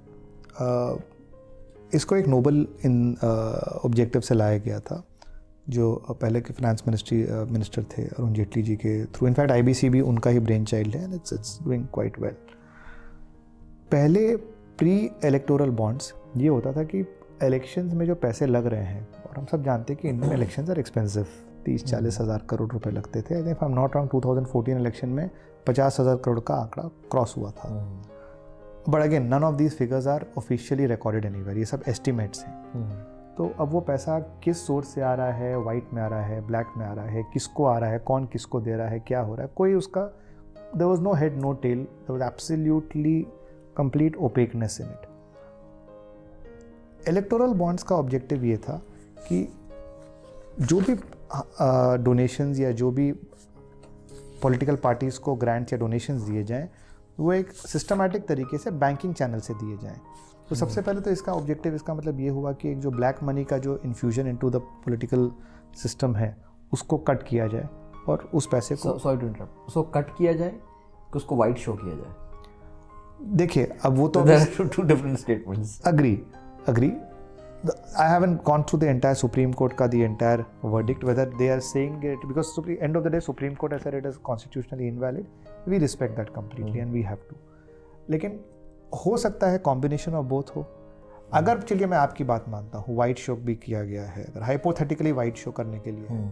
इसको एक नोबल इन ऑब्जेक्टिव से लाया गया था जो पहले के फाइनेंस मिनिस्टर थे अरुण जेटली जी के थ्रू. इनफैक्ट IBC भी उनका ही ब्रेन चाइल्ड है and it's doing quite well. पहले प्री इलेक्टोरल बॉन्ड्स ये होता था कि इलेक्शंस में जो पैसे लग रहे हैं, और हम सब जानते हैं कि इंडियन इलेक्शंस आर एक्सपेंसिव, 30-40 हज़ार करोड़ रुपए लगते थे. I am not wrong 2014 election में 50,000 करोड़ का आंकड़ा क्रॉस हुआ था. But again none of these figures are officially recorded anywhere, ये सब एस्टिमेट्स हैं. तो अब वो पैसा किस सोर्स से आ रहा है, वाइट में आ रहा है, ब्लैक में आ रहा है, किसको आ रहा है, कौन किसको दे रहा है, क्या हो रहा है, कोई उसका, there was no head no tail, there was absolutely complete opaqueness in it. Electoral bonds का ऑब्जेक्टिव ये था कि जो भी डोनेशंस या जो भी पॉलिटिकल पार्टीज़ को ग्रांट्स या डोनेशंस दिए जाएं, वो एक सिस्टमैटिक तरीके से बैंकिंग चैनल से दिए जाएं. तो सबसे पहले तो इसका ऑब्जेक्टिव, इसका मतलब ये हुआ कि एक जो ब्लैक मनी का जो infusion into the political system है उसको कट किया जाए और उस पैसे को, सॉरी टू इंटरप्ट, उसको कट किया जाए कि उसको वाइट शो किया जाए. देखिए अब वो तो two different statements. Agree. I haven't gone through the entire Supreme Court का the entire verdict, whether they are saying it, because end of the day Supreme Court has said it is constitutionally invalid. We respect that completely and we have to. लेकिन हो सकता है combination of both हो. अगर चलिए मैं आपकी बात मानता हूँ, वाइट शो भी किया गया है, अगर हाइपोथेटिकली वाइट शो करने के लिए,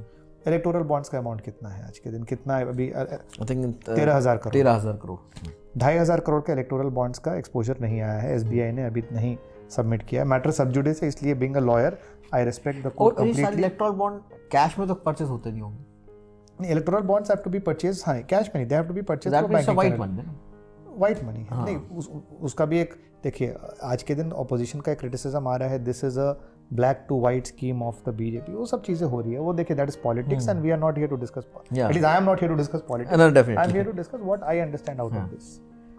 इलेक्टोरल बॉन्ड्स का अमाउंट कितना है आज के दिन, कितना है अभी? I think 13,000 crore. 13,000 करोड़। 2,500 करोड़ का इलेक्टोरल बॉन्ड्स का एक्सपोजर नहीं आया है, SBI ने अभी नहीं सबमिट किया। मैटर सब जुडिस है, इसलिए being a lawyer I respect the court completely. Electoral bond cash में तो परचेज होते नहीं होंगे। Electoral bonds have to be purchase, हाँ कैश में नहीं, they have to be purchase for banking. White money है। नहीं उसका भी एक देखिए, आज के दिन ऑपोजिशन का एक क्रिटिसिज्म आ रहा है, this is a black to white scheme of the BJP, वो सब चीजें हो रही है, वो देखिए that is politics and we are not here to discuss, at least I am not here to discuss politics, I am here to discuss what I understand out of this.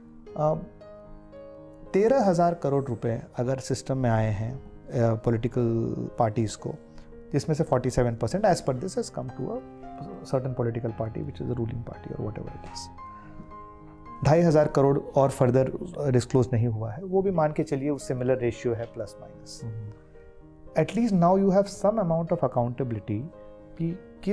13,000 crore रुपए अगर सिस्टम में आए हैं political parties को, जिसमें से 47% as per this has come to a certain political party which is the ruling party और whatever it is. 2,500 crore और फर्दर डिस्क्लोज नहीं हुआ है, वो भी मान के चलिए उस सिमिलर रेशियो है plus minus. At least now you have some amount of accountability कि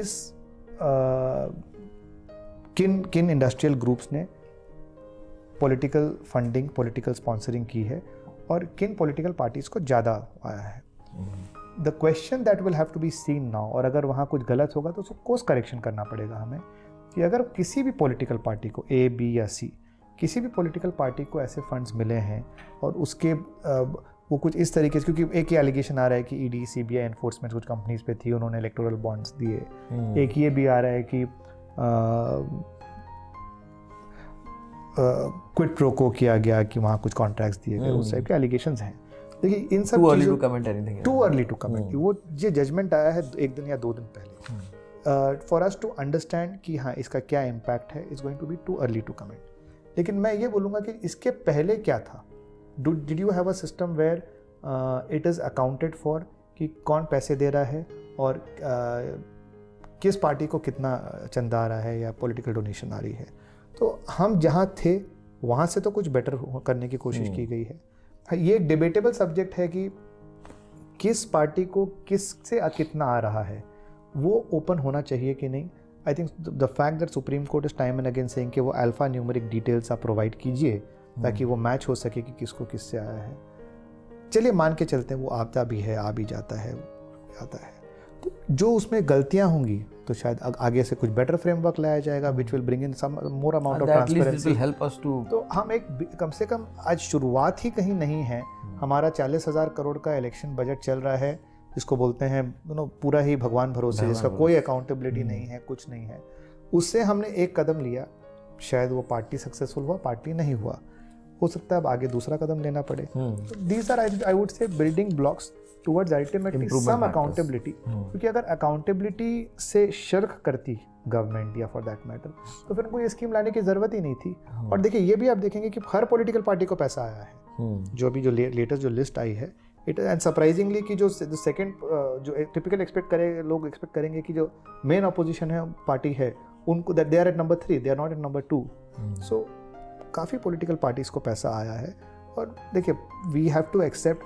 किन इंडस्ट्रियल ग्रुप्स ने पॉलिटिकल फंडिंग, पॉलिटिकल स्पॉन्सरिंग की है और किन पॉलिटिकल पार्टीज को ज़्यादा आया है। The question that will have to be seen now, और अगर वहाँ कुछ गलत होगा तो उसको कोर्स करेक्शन करना पड़ेगा हमें, कि अगर किसी भी पॉलिटिकल पार्टी को A, B या C, किसी भी पॉलिटिकल पार्टी को ऐसे फंड्स मिले हैं और उसके वो कुछ इस तरीके से, क्योंकि एक ही एलिगेशन आ रहा है कि ED, CBI एनफोर्समेंट कुछ कंपनीज पे थी, उन्होंने इलेक्टोरल बॉन्ड्स दिए। एक ये भी आ रहा है कि क्विड प्रो को किया गया कि वहाँ कुछ कॉन्ट्रैक्ट्स दिए गए, उस टाइप के एलिगेशंस हैं। देखिए इन सब चीज़ों टू अर्ली टू कमेंट, वो ये जजमेंट आया है 1 दिन या 2 दिन पहले। फॉर अस टू अंडरस्टैंड कि हाँ इसका क्या इम्पैक्ट है, is going to be too early to comment. लेकिन मैं ये बोलूँगा कि इसके पहले क्या था, did you have a system where it is accounted for कि कौन पैसे दे रहा है और किस पार्टी को कितना चंदा आ रहा है या पॉलिटिकल डोनेशन आ रही है। तो हम जहाँ थे वहाँ से तो कुछ बेटर करने की कोशिश की गई है। ये एक डिबेटेबल सब्जेक्ट है कि किस पार्टी को किस से कितना आ रहा है, वो ओपन होना चाहिए कि नहीं। I think the fact that supreme court is time and again saying कि वो अल्फा न्यूमेरिक डिटेल्स आप प्रोवाइड कीजिए ताकि वो मैच हो सके कि किसको किससे आया है। चलिए मान के चलते हैं वो आता भी है, आ भी जाता है, आता है, तो जो उसमें गलतियां होंगी तो शायद आगे से कुछ बेटर फ्रेमवर्क लाया जाएगा which will bring in some more amount of transparency, help us to. तो हम एक कम से कम आज शुरुआत ही कहीं नहीं है। हमारा 40,000 करोड़ का इलेक्शन बजट चल रहा है, जिसको बोलते हैं पूरा ही भगवान भरोसे, जिसका कोई अकाउंटेबिलिटी नहीं है, कुछ नहीं है। उससे हमने एक कदम लिया, शायद वो पार्टी सक्सेसफुल हुआ, पार्टी नहीं हुआ, हो सकता है अब आगे दूसरा कदम लेना पड़े। These are I would say building blocks towards ultimately some accountability. क्योंकि अगर अकाउंटेबिलिटी से शर्क करती गवर्नमेंट या फॉर दैट मैटर तो फिर कोई स्कीम लाने की जरूरत ही नहीं थी। और देखिए ये भी आप देखेंगे कि हर पॉलिटिकल पार्टी को पैसा आया है। जो अभी जो लेटेस्ट जो लिस्ट आई है, इट एंड सरप्राइजिंगली कि जो सेकंड जो टिपिकल लोग एक्सपेक्ट करेंगे कि जो मेन अपोजिशन है पार्टी है उनको they are at number 3, they are not at number 2। So काफ़ी पॉलिटिकल पार्टीज को पैसा आया है। और देखिए वी हैव टू एक्सेप्ट,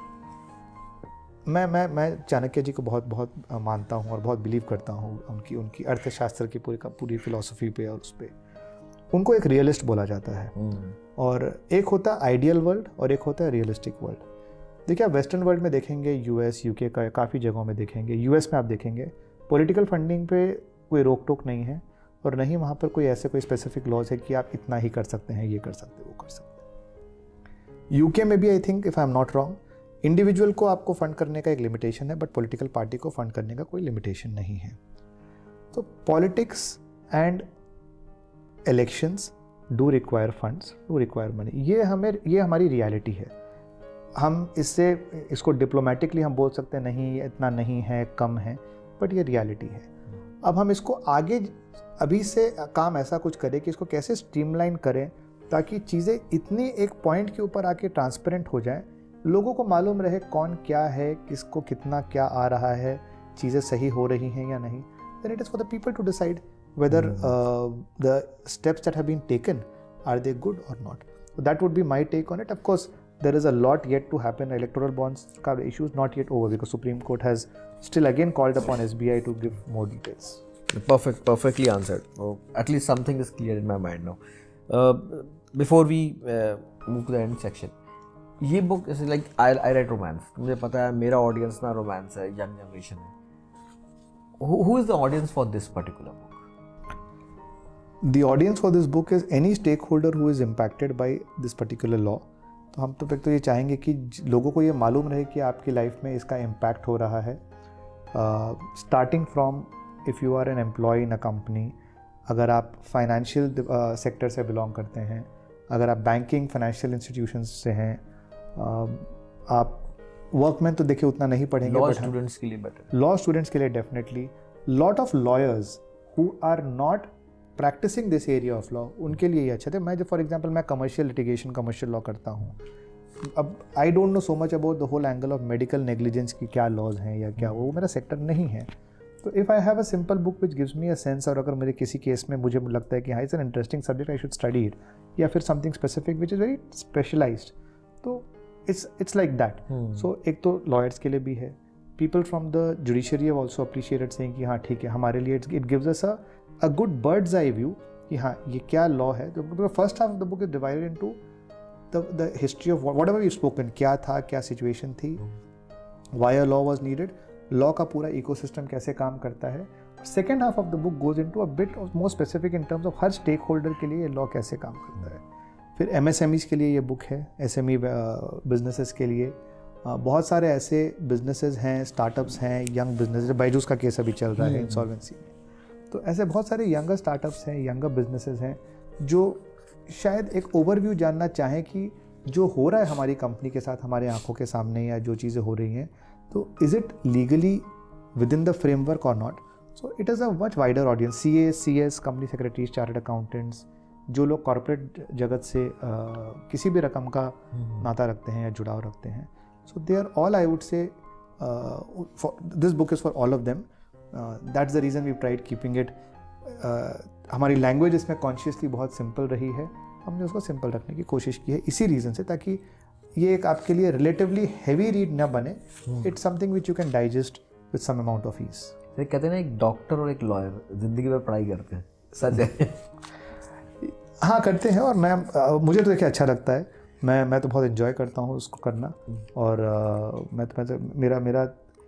मैं चाणक्य जी को बहुत मानता हूँ और बहुत बिलीव करता हूँ उनकी अर्थशास्त्र की पूरी फिलॉसफी पे और उस पर। उनको एक रियलिस्ट बोला जाता है और एक होता है आइडियल वर्ल्ड और एक होता है रियलिस्टिक वर्ल्ड। देखिए आप वेस्टर्न वर्ल्ड में देखेंगे, US UK का काफ़ी जगहों में देखेंगे, US में आप देखेंगे पॉलिटिकल फंडिंग पे कोई रोक टोक नहीं है और नहीं वहाँ पर कोई ऐसे कोई स्पेसिफिक लॉज है कि आप इतना ही कर सकते हैं, ये कर सकते हैं, वो कर सकते हैं। UK में भी I think if I am not wrong, individual को आपको फंड करने का एक लिमिटेशन है, बट पॉलिटिकल पार्टी को फंड करने का कोई लिमिटेशन नहीं है। तो politics and elections do require funds, do require money. ये हमारी रियलिटी है। हम इसको डिप्लोमेटिकली हम बोल सकते हैं नहीं इतना नहीं है, कम है, बट ये रियलिटी है। अब हम इसको आगे अभी से काम ऐसा कुछ करें कि इसको कैसे स्ट्रीमलाइन करें ताकि चीज़ें इतनी एक पॉइंट के ऊपर आके ट्रांसपेरेंट हो जाए, लोगों को मालूम रहे कौन क्या है, किसको कितना क्या आ रहा है, चीज़ें सही हो रही हैं या नहीं। Then it is for the people to decide whether the steps that have been taken are they good और नॉट। That would be my take on it. Of course there is a lot yet to happen. Electoral bonds ka issue is not yet over because Supreme Court has still again called upon SBI to give more details. Perfectly answered. At least something is clear in my mind now. Before we move to the end section, ये book is like I write romance. मुझे पता है मेरा audience ना romance है, young generation है, who is the audience for this particular book? The audience for this book is any stakeholder who is impacted by this particular law. तो हम तो ये चाहेंगे कि लोगों को ये मालूम रहे कि आपकी लाइफ में इसका इम्पैक्ट हो रहा है. Starting from if you are an employ in a company, अगर आप फाइनेंशियल सेक्टर से बिलोंग करते हैं, अगर आप बैंकिंग फाइनेंशियल इंस्टीट्यूशंस से हैं, आप वर्कमैन तो देखिए उतना नहीं पढ़ेंगे. लॉ स्टूडेंट्स के लिए बेटर. लॉ स्टूडेंट्स के लिए definitely. Lot of lawyers who are not practising this area of law, उनके लिए ये अच्छा थे. मैं जो फॉर एग्जांपल मैं कमर्शियल लिटिगेशन, कमर्शियल लॉ करता हूँ. अब I don't know so much about the whole angle of medical negligence की क्या लॉज हैं या क्या, वो मेरा सेक्टर नहीं है. तो if I have a simple book which gives me a sense, और अगर मेरे किसी केस में मुझे लगता है कि हाँ it's an interesting subject, I should study it, या फिर something specific which is very specialised, तो इट्स लाइक दैट. सो एक तो लॉयर्स के लिए भी है. People from the judiciary have also appreciated saying कि हाँ ठीक है, हमारे लिए it gives us a good bird's eye view कि हाँ ये क्या लॉ है. तो first half of the book is divided into the history of whatever you spoken, क्या था, क्या सिचुएशन थी, why a law was needed, law का पूरा इकोसिस्टम कैसे काम करता है. Second half of the book goes into a bit more specific in terms of हर स्टेक होल्डर के लिए लॉ कैसे काम करता है. फिर MSMEs के लिए ये बुक है, SME बिजनेसेस के लिए. बहुत सारे ऐसे बिजनेसेस हैं, स्टार्टअप्स हैं, यंग बिजनेस, बायजूस का केस अभी चल रहा है इंसॉल्वेंसी में. तो ऐसे बहुत सारे यंगर स्टार्टअप्स हैं, यंगर बिजनेसेस हैं जो शायद एक ओवरव्यू जानना चाहें कि जो हो रहा है हमारी कंपनी के साथ, हमारे आंखों के सामने, या जो चीज़ें हो रही हैं, तो is it legally within the framework और नॉट. So it is a much wider audience. CS, company secretaries, chartered accountants, जो लोग कॉर्पोरेट जगत से किसी भी रकम का नाता रखते हैं या जुड़ाव रखते हैं. So they are all, I would say, this book is for all of them. That's the reason we tried keeping it. हमारी लैंग्वेज इसमें कॉन्शियसली बहुत सिंपल रही है. हमने उसको सिंपल रखने की कोशिश की है इसी रीज़न से, ताकि ये एक आपके लिए रिलेटिवली हैवी रीड न बने. It's something which you can digest with some amount of ease. कहते हैं ना, एक डॉक्टर और एक लॉयर जिंदगी में पढ़ाई करते हैं, सच है? हाँ करते हैं, और मुझे तो देखिए अच्छा लगता है. मैं तो बहुत एंजॉय करता हूँ उसको करना. और मेरा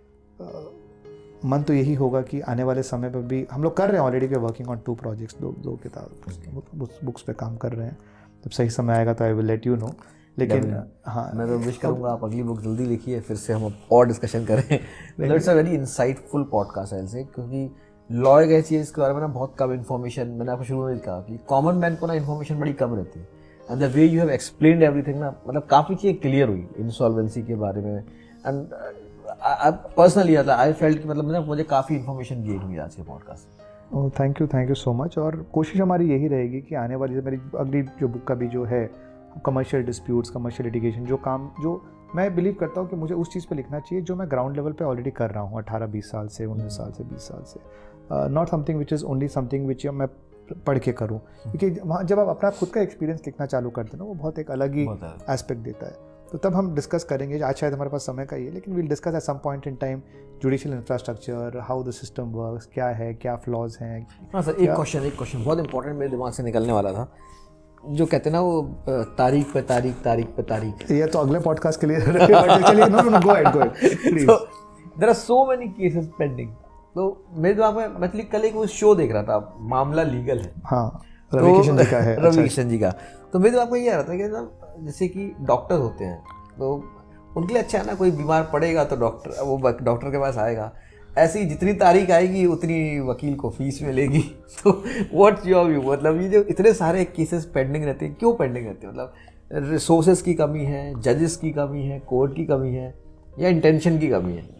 मन तो यही होगा कि आने वाले समय पर भी हम लोग कर रहे हैं, already we are working on 2 projects, दो किताब बुक्स पे काम कर रहे हैं. जब सही समय आएगा तो I will let you know. लेकिन हाँ, मैं तो विश करूँगा आप अगली बुक जल्दी लिखिए, फिर से हम और डिस्कशन करें. It's a very insightful podcast है से, क्योंकि लॉ एक ऐसी है इसके बारे में ना बहुत कम इन्फॉर्मेशन, मैंने आपको शुरू में कहा कि कॉमन मैन को ना इन्फॉर्मेशन बड़ी कम रहती है. And the way you have explained everything ना, मतलब काफ़ी चीज़ें क्लियर हुई इंसॉल्वेंसी के बारे में. एंड पर्सनली आई फेल्ट कि मतलब मुझे काफ़ी इन्फॉर्मेशन गेन हुई आज के podcast. Thank you so much. और कोशिश हमारी यही रहेगी कि आने वाली मेरी अगली जो बुक का भी जो है, कमर्शियल डिस्प्यूट्स, कमर्शियल लिटिगेशन, जो मैं बिलीव करता हूँ कि मुझे उस चीज़ पे लिखना चाहिए जो मैं ग्राउंड लेवल पे ऑलरेडी कर रहा हूँ 18-20 साल से, 19 साल से, 20 साल से. Not something which is only something which मैं पढ़ के करूँ, क्योंकि वहाँ जब आप अपना खुद का एक्सपीरियंस लिखना चालू करते हैं ना, वो बहुत एक अलग ही एस्पेक्ट देता है. तो तब हम डिस्कस करेंगे. आज शायद हमारे पास समय का ही है, लेकिन we'll discuss at some point in time judicial infrastructure, how the system works, क्या है, क्या फ्लॉज हैं. हाँ सर, एक क्वेश्चन बहुत इंपॉर्टेंट मेरे दिमाग से निकलने वाला था, जो कहते हैं ना वो तारीख पे तारीख. ये तो अगले पॉडकास्ट के लिए चलिए. No go ahead please. There are so many cases pending. तो मेरे दिमाग में, मैं कल एक वो शो देख रहा था, मामला लीगल है. हाँ, रवि किशन जी का है. रवि किशन जी का. तो मेरे दिमाग में ये आ रहा था कि ना, जैसे कि डॉक्टर होते हैं तो उनके लिए अच्छा है ना, कोई बीमार पड़ेगा तो डॉक्टर के पास आएगा. ऐसी जितनी तारीख आएगी उतनी वकील को फीस मिलेगी. तो व्हाट्स योर व्यू, मतलब ये जो इतने सारे केसेस पेंडिंग रहते हैं, क्यों पेंडिंग रहते हैं? मतलब रिसोर्सेज की कमी है, जजेस की कमी है, कोर्ट की कमी है, या इंटेंशन की कमी है?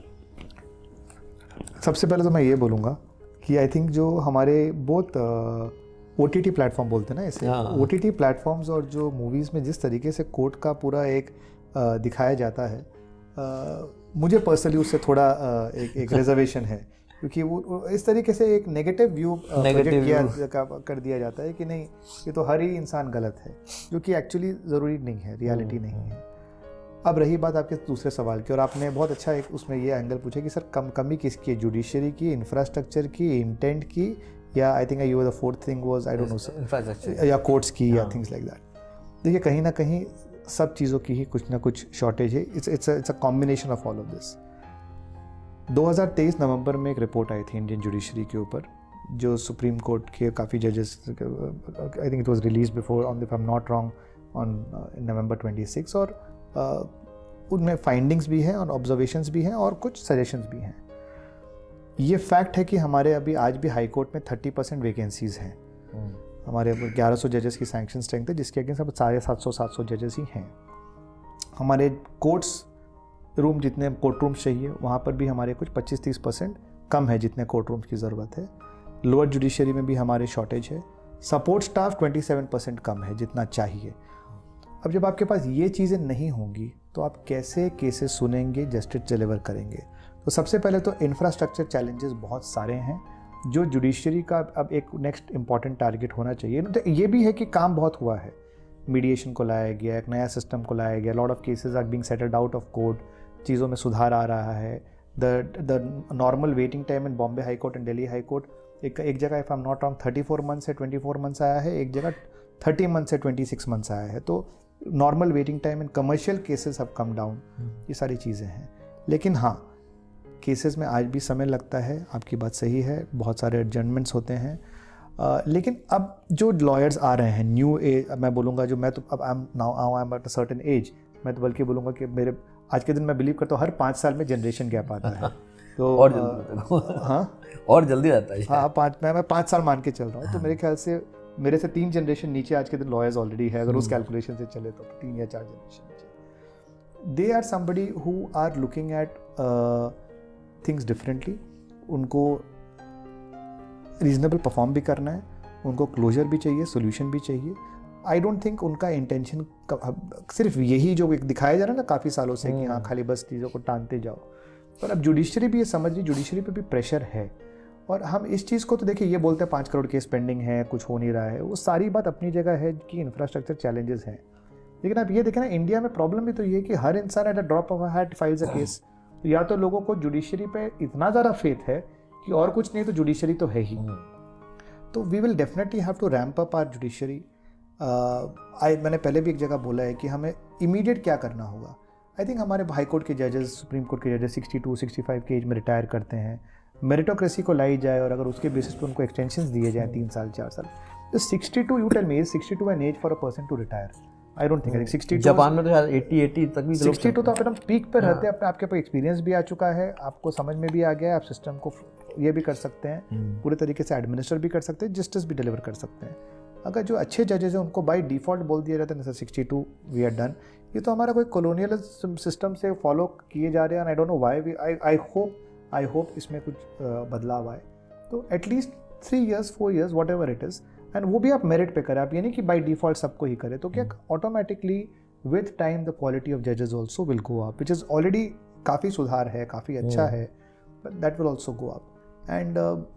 सबसे पहले तो मैं ये बोलूँगा कि आई थिंक जो हमारे बहुत OTT प्लेटफॉर्म बोलते हैं ना इसे, OTT प्लेटफॉर्म्स और जो मूवीज़ में जिस तरीके से कोर्ट का पूरा एक दिखाया जाता है, मुझे पर्सनली उससे थोड़ा एक रिजर्वेशन है, क्योंकि वो इस तरीके से एक नेगेटिव व्यू कर दिया जाता है कि नहीं, ये तो हर ही इंसान गलत है, जो कि एक्चुअली ज़रूरी नहीं है, रियलिटी नहीं है. अब रही बात आपके दूसरे सवाल की, और आपने बहुत अच्छा एक उसमें ये एंगल पूछा कि सर कमी किसकी है, जुडिशरी की, इंफ्रास्ट्रक्चर की, इंटेंट की, या I think you the fourth thing was I don't know sir, infrastructure या कोर्ट्स की, या थिंग्स लाइक दैट. देखिए कहीं ना कहीं सब चीज़ों की ही कुछ ना कुछ शॉर्टेज है. It's a combination of all of this. 2023 नवंबर में एक रिपोर्ट आई थी इंडियन जुडिशरी के ऊपर, जो सुप्रीम कोर्ट के काफ़ी जजेस, I think it was release before on if I am not wrong on November 26, और उनमें फाइंडिंग्स भी हैं और ऑब्जर्वेशंस भी हैं और कुछ सजेशंस भी हैं। ये फैक्ट है कि हमारे अभी आज भी हाई कोर्ट में 30% वैकेंसीज हैं। हमारे 1100 जजेस की सैंक्शन स्ट्रेंथ है, जिसके अगेंस्ट अब 750 जजेस ही हैं। हमारे कोर्ट्स रूम, जितने कोर्ट रूम्स चाहिए वहाँ पर भी हमारे कुछ 25-30% कम है जितने कोर्ट रूम्स की ज़रूरत है। लोअर जुडिशरी में भी हमारे शॉर्टेज है। सपोर्ट स्टाफ 27% कम है जितना चाहिए। अब जब आपके पास ये चीज़ें नहीं होंगी तो आप कैसे केसेस सुनेंगे, जस्टिस डिलीवर करेंगे? तो सबसे पहले तो इंफ्रास्ट्रक्चर चैलेंजेस बहुत सारे हैं जो जुडिशरी का अब एक नेक्स्ट इंपॉर्टेंट टारगेट होना चाहिए। तो ये भी है कि काम बहुत हुआ है, मीडिएशन को लाया गया, एक नया सिस्टम को लाया गया, lot of cases are being settled out of court, चीज़ों में सुधार आ रहा है। The normal waiting time in Bombay high court and Delhi high court एक जगह if I am not wrong 34 month से 24 मंथ्स आया है, एक जगह 30 मंथ से 26 मंथ्स आया है। तो normal waiting time in commercial cases have come down. ये सारी चीज़ें हैं, लेकिन हाँ, केसेस में आज भी समय लगता है। आपकी बात सही है, बहुत सारे एडजस्टमेंट्स होते हैं। लेकिन अब जो लॉयर्स आ रहे हैं न्यू एज, मैं बोलूँगा जो मैं तो अब I am at a certain age, मैं तो बल्कि बोलूँगा कि मेरे आज के दिन मैं बिलीव करता हूँ हर 5 साल में जनरेशन गैप आता है। तो और जल्दी हाँ, और जल्दी आता है। हाँ, मैं 5 साल मान के चल रहा हूँ। तो मेरे ख्याल से मेरे से 3 जनरेशन नीचे आज के दिन लॉयर्स ऑलरेडी है, अगर उस कैलकुलेशन से चले तो 3 या 4 जनरेशन नीचे। They are somebody who are looking at things differently. उनको रीजनेबल परफॉर्म भी करना है, उनको क्लोजर भी चाहिए, सोल्यूशन भी चाहिए। आई डोंट थिंक उनका इंटेंशन सिर्फ यही जो एक दिखाया जा रहा है ना काफ़ी सालों से कि हाँ खाली बस चीज़ों को टानते जाओ, पर अब जुडिशरी भी ये समझ रही, जुडिशरी पे भी प्रेशर है। और हम इस चीज़ को तो देखिए, ये बोलते हैं 5 करोड़ केस पेंडिंग है, कुछ हो नहीं रहा है, वो सारी बात अपनी जगह है कि इंफ्रास्ट्रक्चर चैलेंजेस हैं। लेकिन आप ये देखें ना, इंडिया में प्रॉब्लम भी तो ये है कि हर इंसान at a drop of a hat files a case. तो या तो लोगों को जुडिशरी पे इतना ज़्यादा फेथ है कि और कुछ नहीं तो जुडिशरी तो है ही। तो we will definitely have to ramp up our judiciary. मैंने पहले भी एक जगह बोला है कि हमें इमीडिएट क्या करना होगा। आई थिंक हमारे हाई कोर्ट के जजेस, सुप्रीम कोर्ट के जजेस 62-65 के एज में रिटायर करते हैं। मेरिटोक्रेसी को लाई जाए और अगर उसके बेसिस पे उनको एक्सटेंशंस दिए जाए 3 साल 4 साल, तो 62, you tell me, is 62 an age for a person to retire? I don't think. 62 Japan में तो शायद 80 तक भी 62 तो आप एकदम पीक पे रहते हैं, अपने आपके पास एक्सपीरियंस भी आ चुका है, आपको समझ में भी आ गया है, आप सिस्टम को ये भी कर सकते हैं, पूरे तरीके से एडमिनिस्टर भी कर सकते हैं, जस्टिस भी डिलीवर कर सकते हैं। अगर जो अच्छे जजेस हैं उनको बाय डिफ़ॉल्ट बोल दिया जाता है ना 62 वी आर डन, ये तो हमारा कोई कॉलोनियल सिस्टम से फॉलो किए जा रहे हैं। I don't know why. I hope इसमें कुछ बदलाव आए। तो at least 3 years 4 years whatever it is, and वो भी आप मेरिट पे करें। आप ये नहीं कि बाय डिफ़ॉल्ट सबको ही करें, तो क्या automatically with time the quality of जजेस also will go up, which is already काफ़ी सुधार है, काफ़ी अच्छा है, but that will also go up. And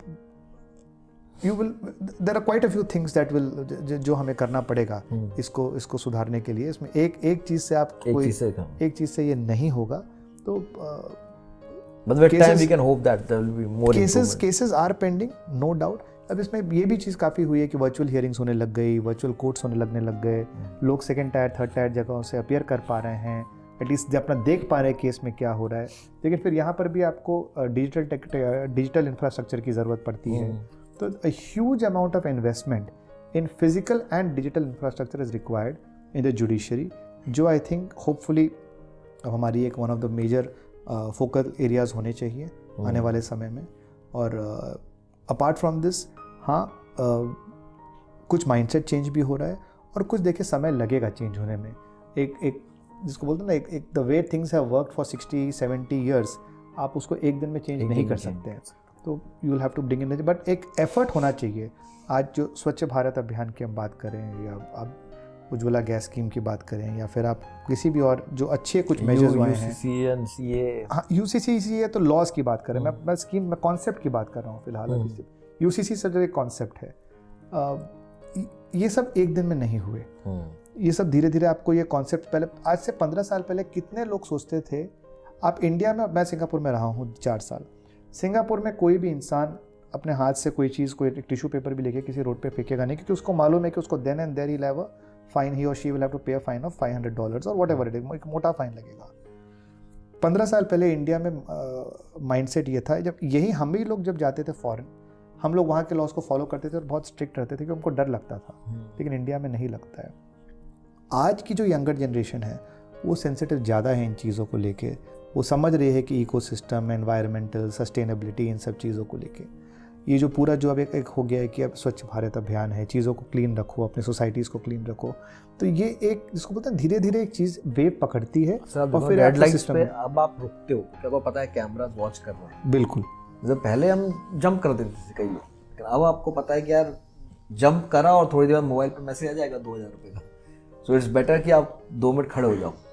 there are quite a few things that will जो हमें करना पड़ेगा इसको सुधारने के लिए। इसमें एक चीज़ से आप एक चीज़ से ये नहीं होगा। तो but with time we can hope that there will be more cases are pending, no doubt। अब इसमें ये भी चीज़ काफ़ी हुई है कि वर्चुअल हियरिंग्स होने लग गई, वर्चुअल कोर्ट्स लगने लग गए, लोग 2nd टायर 3rd टायर जगहों से अपीयर कर पा रहे हैं, एटलीस्ट अपना देख पा रहे हैं केस में क्या हो रहा है। लेकिन फिर यहाँ पर भी आपको डिजिटल इंफ्रास्ट्रक्चर की ज़रूरत पड़ती है। तो a huge amount of investment in physical and digital infrastructure is required in the judiciary, जो I think hopefully हमारी एक one of the major focal areas होने चाहिए आने वाले समय में। और apart from this, हाँ, कुछ mindset change भी हो रहा है और कुछ देखिए समय लगेगा चेंज होने में। एक जिसको बोलते हैं ना, एक the way things have worked for 60-70 years, आप उसको एक दिन में चेंज नहीं कर सकते हैं। तो you will have to bring in, but एक एफर्ट होना चाहिए। आज जो स्वच्छ भारत अभियान की हम बात करें, या आप उज्ज्वला गैस स्कीम की बात करें, या फिर आप किसी भी और जो अच्छे कुछ मेजर्स हुए हैं, हाँ, यूसीसी तो लॉज की बात करें, मैं स्कीम में कॉन्सेप्ट की बात कर रहा हूँ फिलहाल। अभी यूसीसी से जो एक कॉन्सेप्ट है, ये सब एक दिन में नहीं हुए। ये सब धीरे धीरे आपको ये कॉन्सेप्ट, पहले आज से 15 साल पहले कितने लोग सोचते थे, आप इंडिया में, मैं सिंगापुर में रहा हूँ 4 साल, सिंगापुर में कोई भी इंसान अपने हाथ से कोई चीज़, कोई टिश्यू पेपर भी लेके किसी रोड पे फेंकेगा नहीं, क्योंकि उसको मालूम है कि उसको then and there he will have a fine, he और शी विल हैव टू पे अ फाइन ऑफ $500 और व्हाटएवर इट इज, एक मोटा फाइन लगेगा। 15 साल पहले इंडिया में माइंडसेट ये था, जब यही हम ही लोग जब जाते थे फॉरेन, हम लोग वहाँ के लॉज को फॉलो करते थे और बहुत स्ट्रिक्ट रहते थे कि हमको डर लगता था, लेकिन इंडिया में नहीं लगता है। आज की जो यंगर जनरेशन है वो सेंसिटिव ज़्यादा है इन चीज़ों को लेके, वो समझ रही है कि इकोसिस्टम, एनवायरमेंटल, सस्टेनेबिलिटी, इन सब चीज़ों को लेके ये जो पूरा जो अब एक हो गया है कि अब स्वच्छ भारत अभियान है, चीज़ों को क्लीन रखो, अपने सोसाइटीज़ को क्लीन रखो, तो ये एक जिसको बोलते हैं धीरे धीरे एक चीज़ वेव पकड़ती है और फिर रेड लाइट्स पे अब आप रुकते हो क्योंकि आपको पता है कैमरास वॉच कर रहे हैं। बिल्कुल, जब पहले हम जंप कर देते थे कई लोग, लेकिन अब आपको पता है कि यार जंप करा और थोड़ी देर बाद मोबाइल पे मैसेज आ जाएगा 2000 रुपये का, सो इट्स बेटर कि आप 2 मिनट खड़े हो जाओ।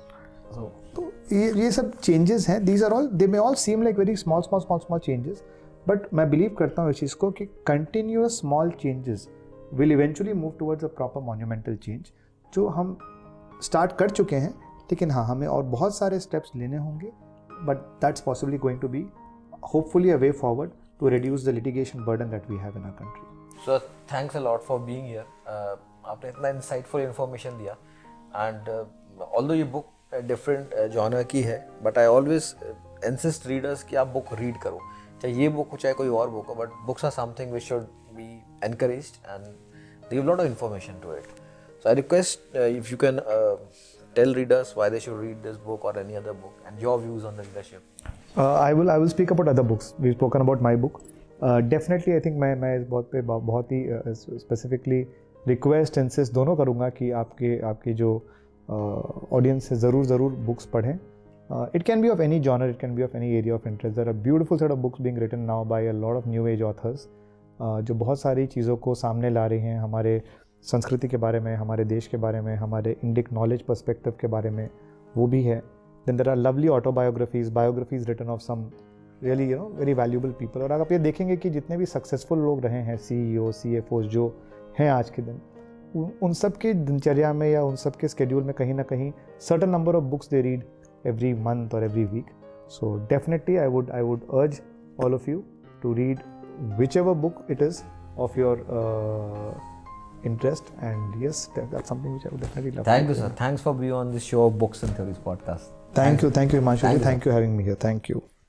तो ये सब चेंजेस हैं, these are all, they may all seem like very small changes, but मैं बिलीव करता हूँ इस चीज़ को कि continuous small changes will eventually move towards a proper monumental change, जो हम स्टार्ट कर चुके हैं, लेकिन हाँ हमें और बहुत सारे स्टेप्स लेने होंगे, but that's possibly going to be hopefully a way forward to reduce the litigation burden that we have in our country. So thanks a lot for being here, आपने इतना इंसाइटफुल इन्फॉर्मेशन दिया, and although ये book different genre की है, but I always insist readers कि आप book read करो, चाहे ये बुक हो चाहे कोई और बुक हो, but books are something which should be encouraged and they give lot of information to it. So I request if you can tell readers why they should read this book or any other book and your views on the leadership. I will speak about other books. We've spoken about my book. Definitely I think मैं इस बात पे बहुत ही specifically request insist दोनों करूँगा कि आपके जो audience है ज़रूर books पढ़ें. It can be of any genre, it can be of any area of interest. There are a beautiful set of books being written now by a lot of new age authors जो बहुत सारी चीज़ों को सामने ला रही हैं, हमारे संस्कृति के बारे में, हमारे देश के बारे में, हमारे इंडिक नॉलेज पर्सपेक्टिव के बारे में, वो भी है. Then there are lovely autobiographies, biographies written of some really very valuable people. और आप ये देखेंगे कि जितने भी सक्सेसफुल लोग रहे हैं, CEO, CFOs जो हैं आज के दिन, उन सब के दिनचर्या में या उन सब के स्केड्यूल में कहीं ना कहीं certain number of books they read every month or every week. So definitely I would urge all of you to read whichever book it is of your interest, and yes, that's something which I would definitely love. Thank you, sir. Thanks for being on this show of Books and Theories podcast. Thank you, Himanshu. Thank you for having me here. Thank you.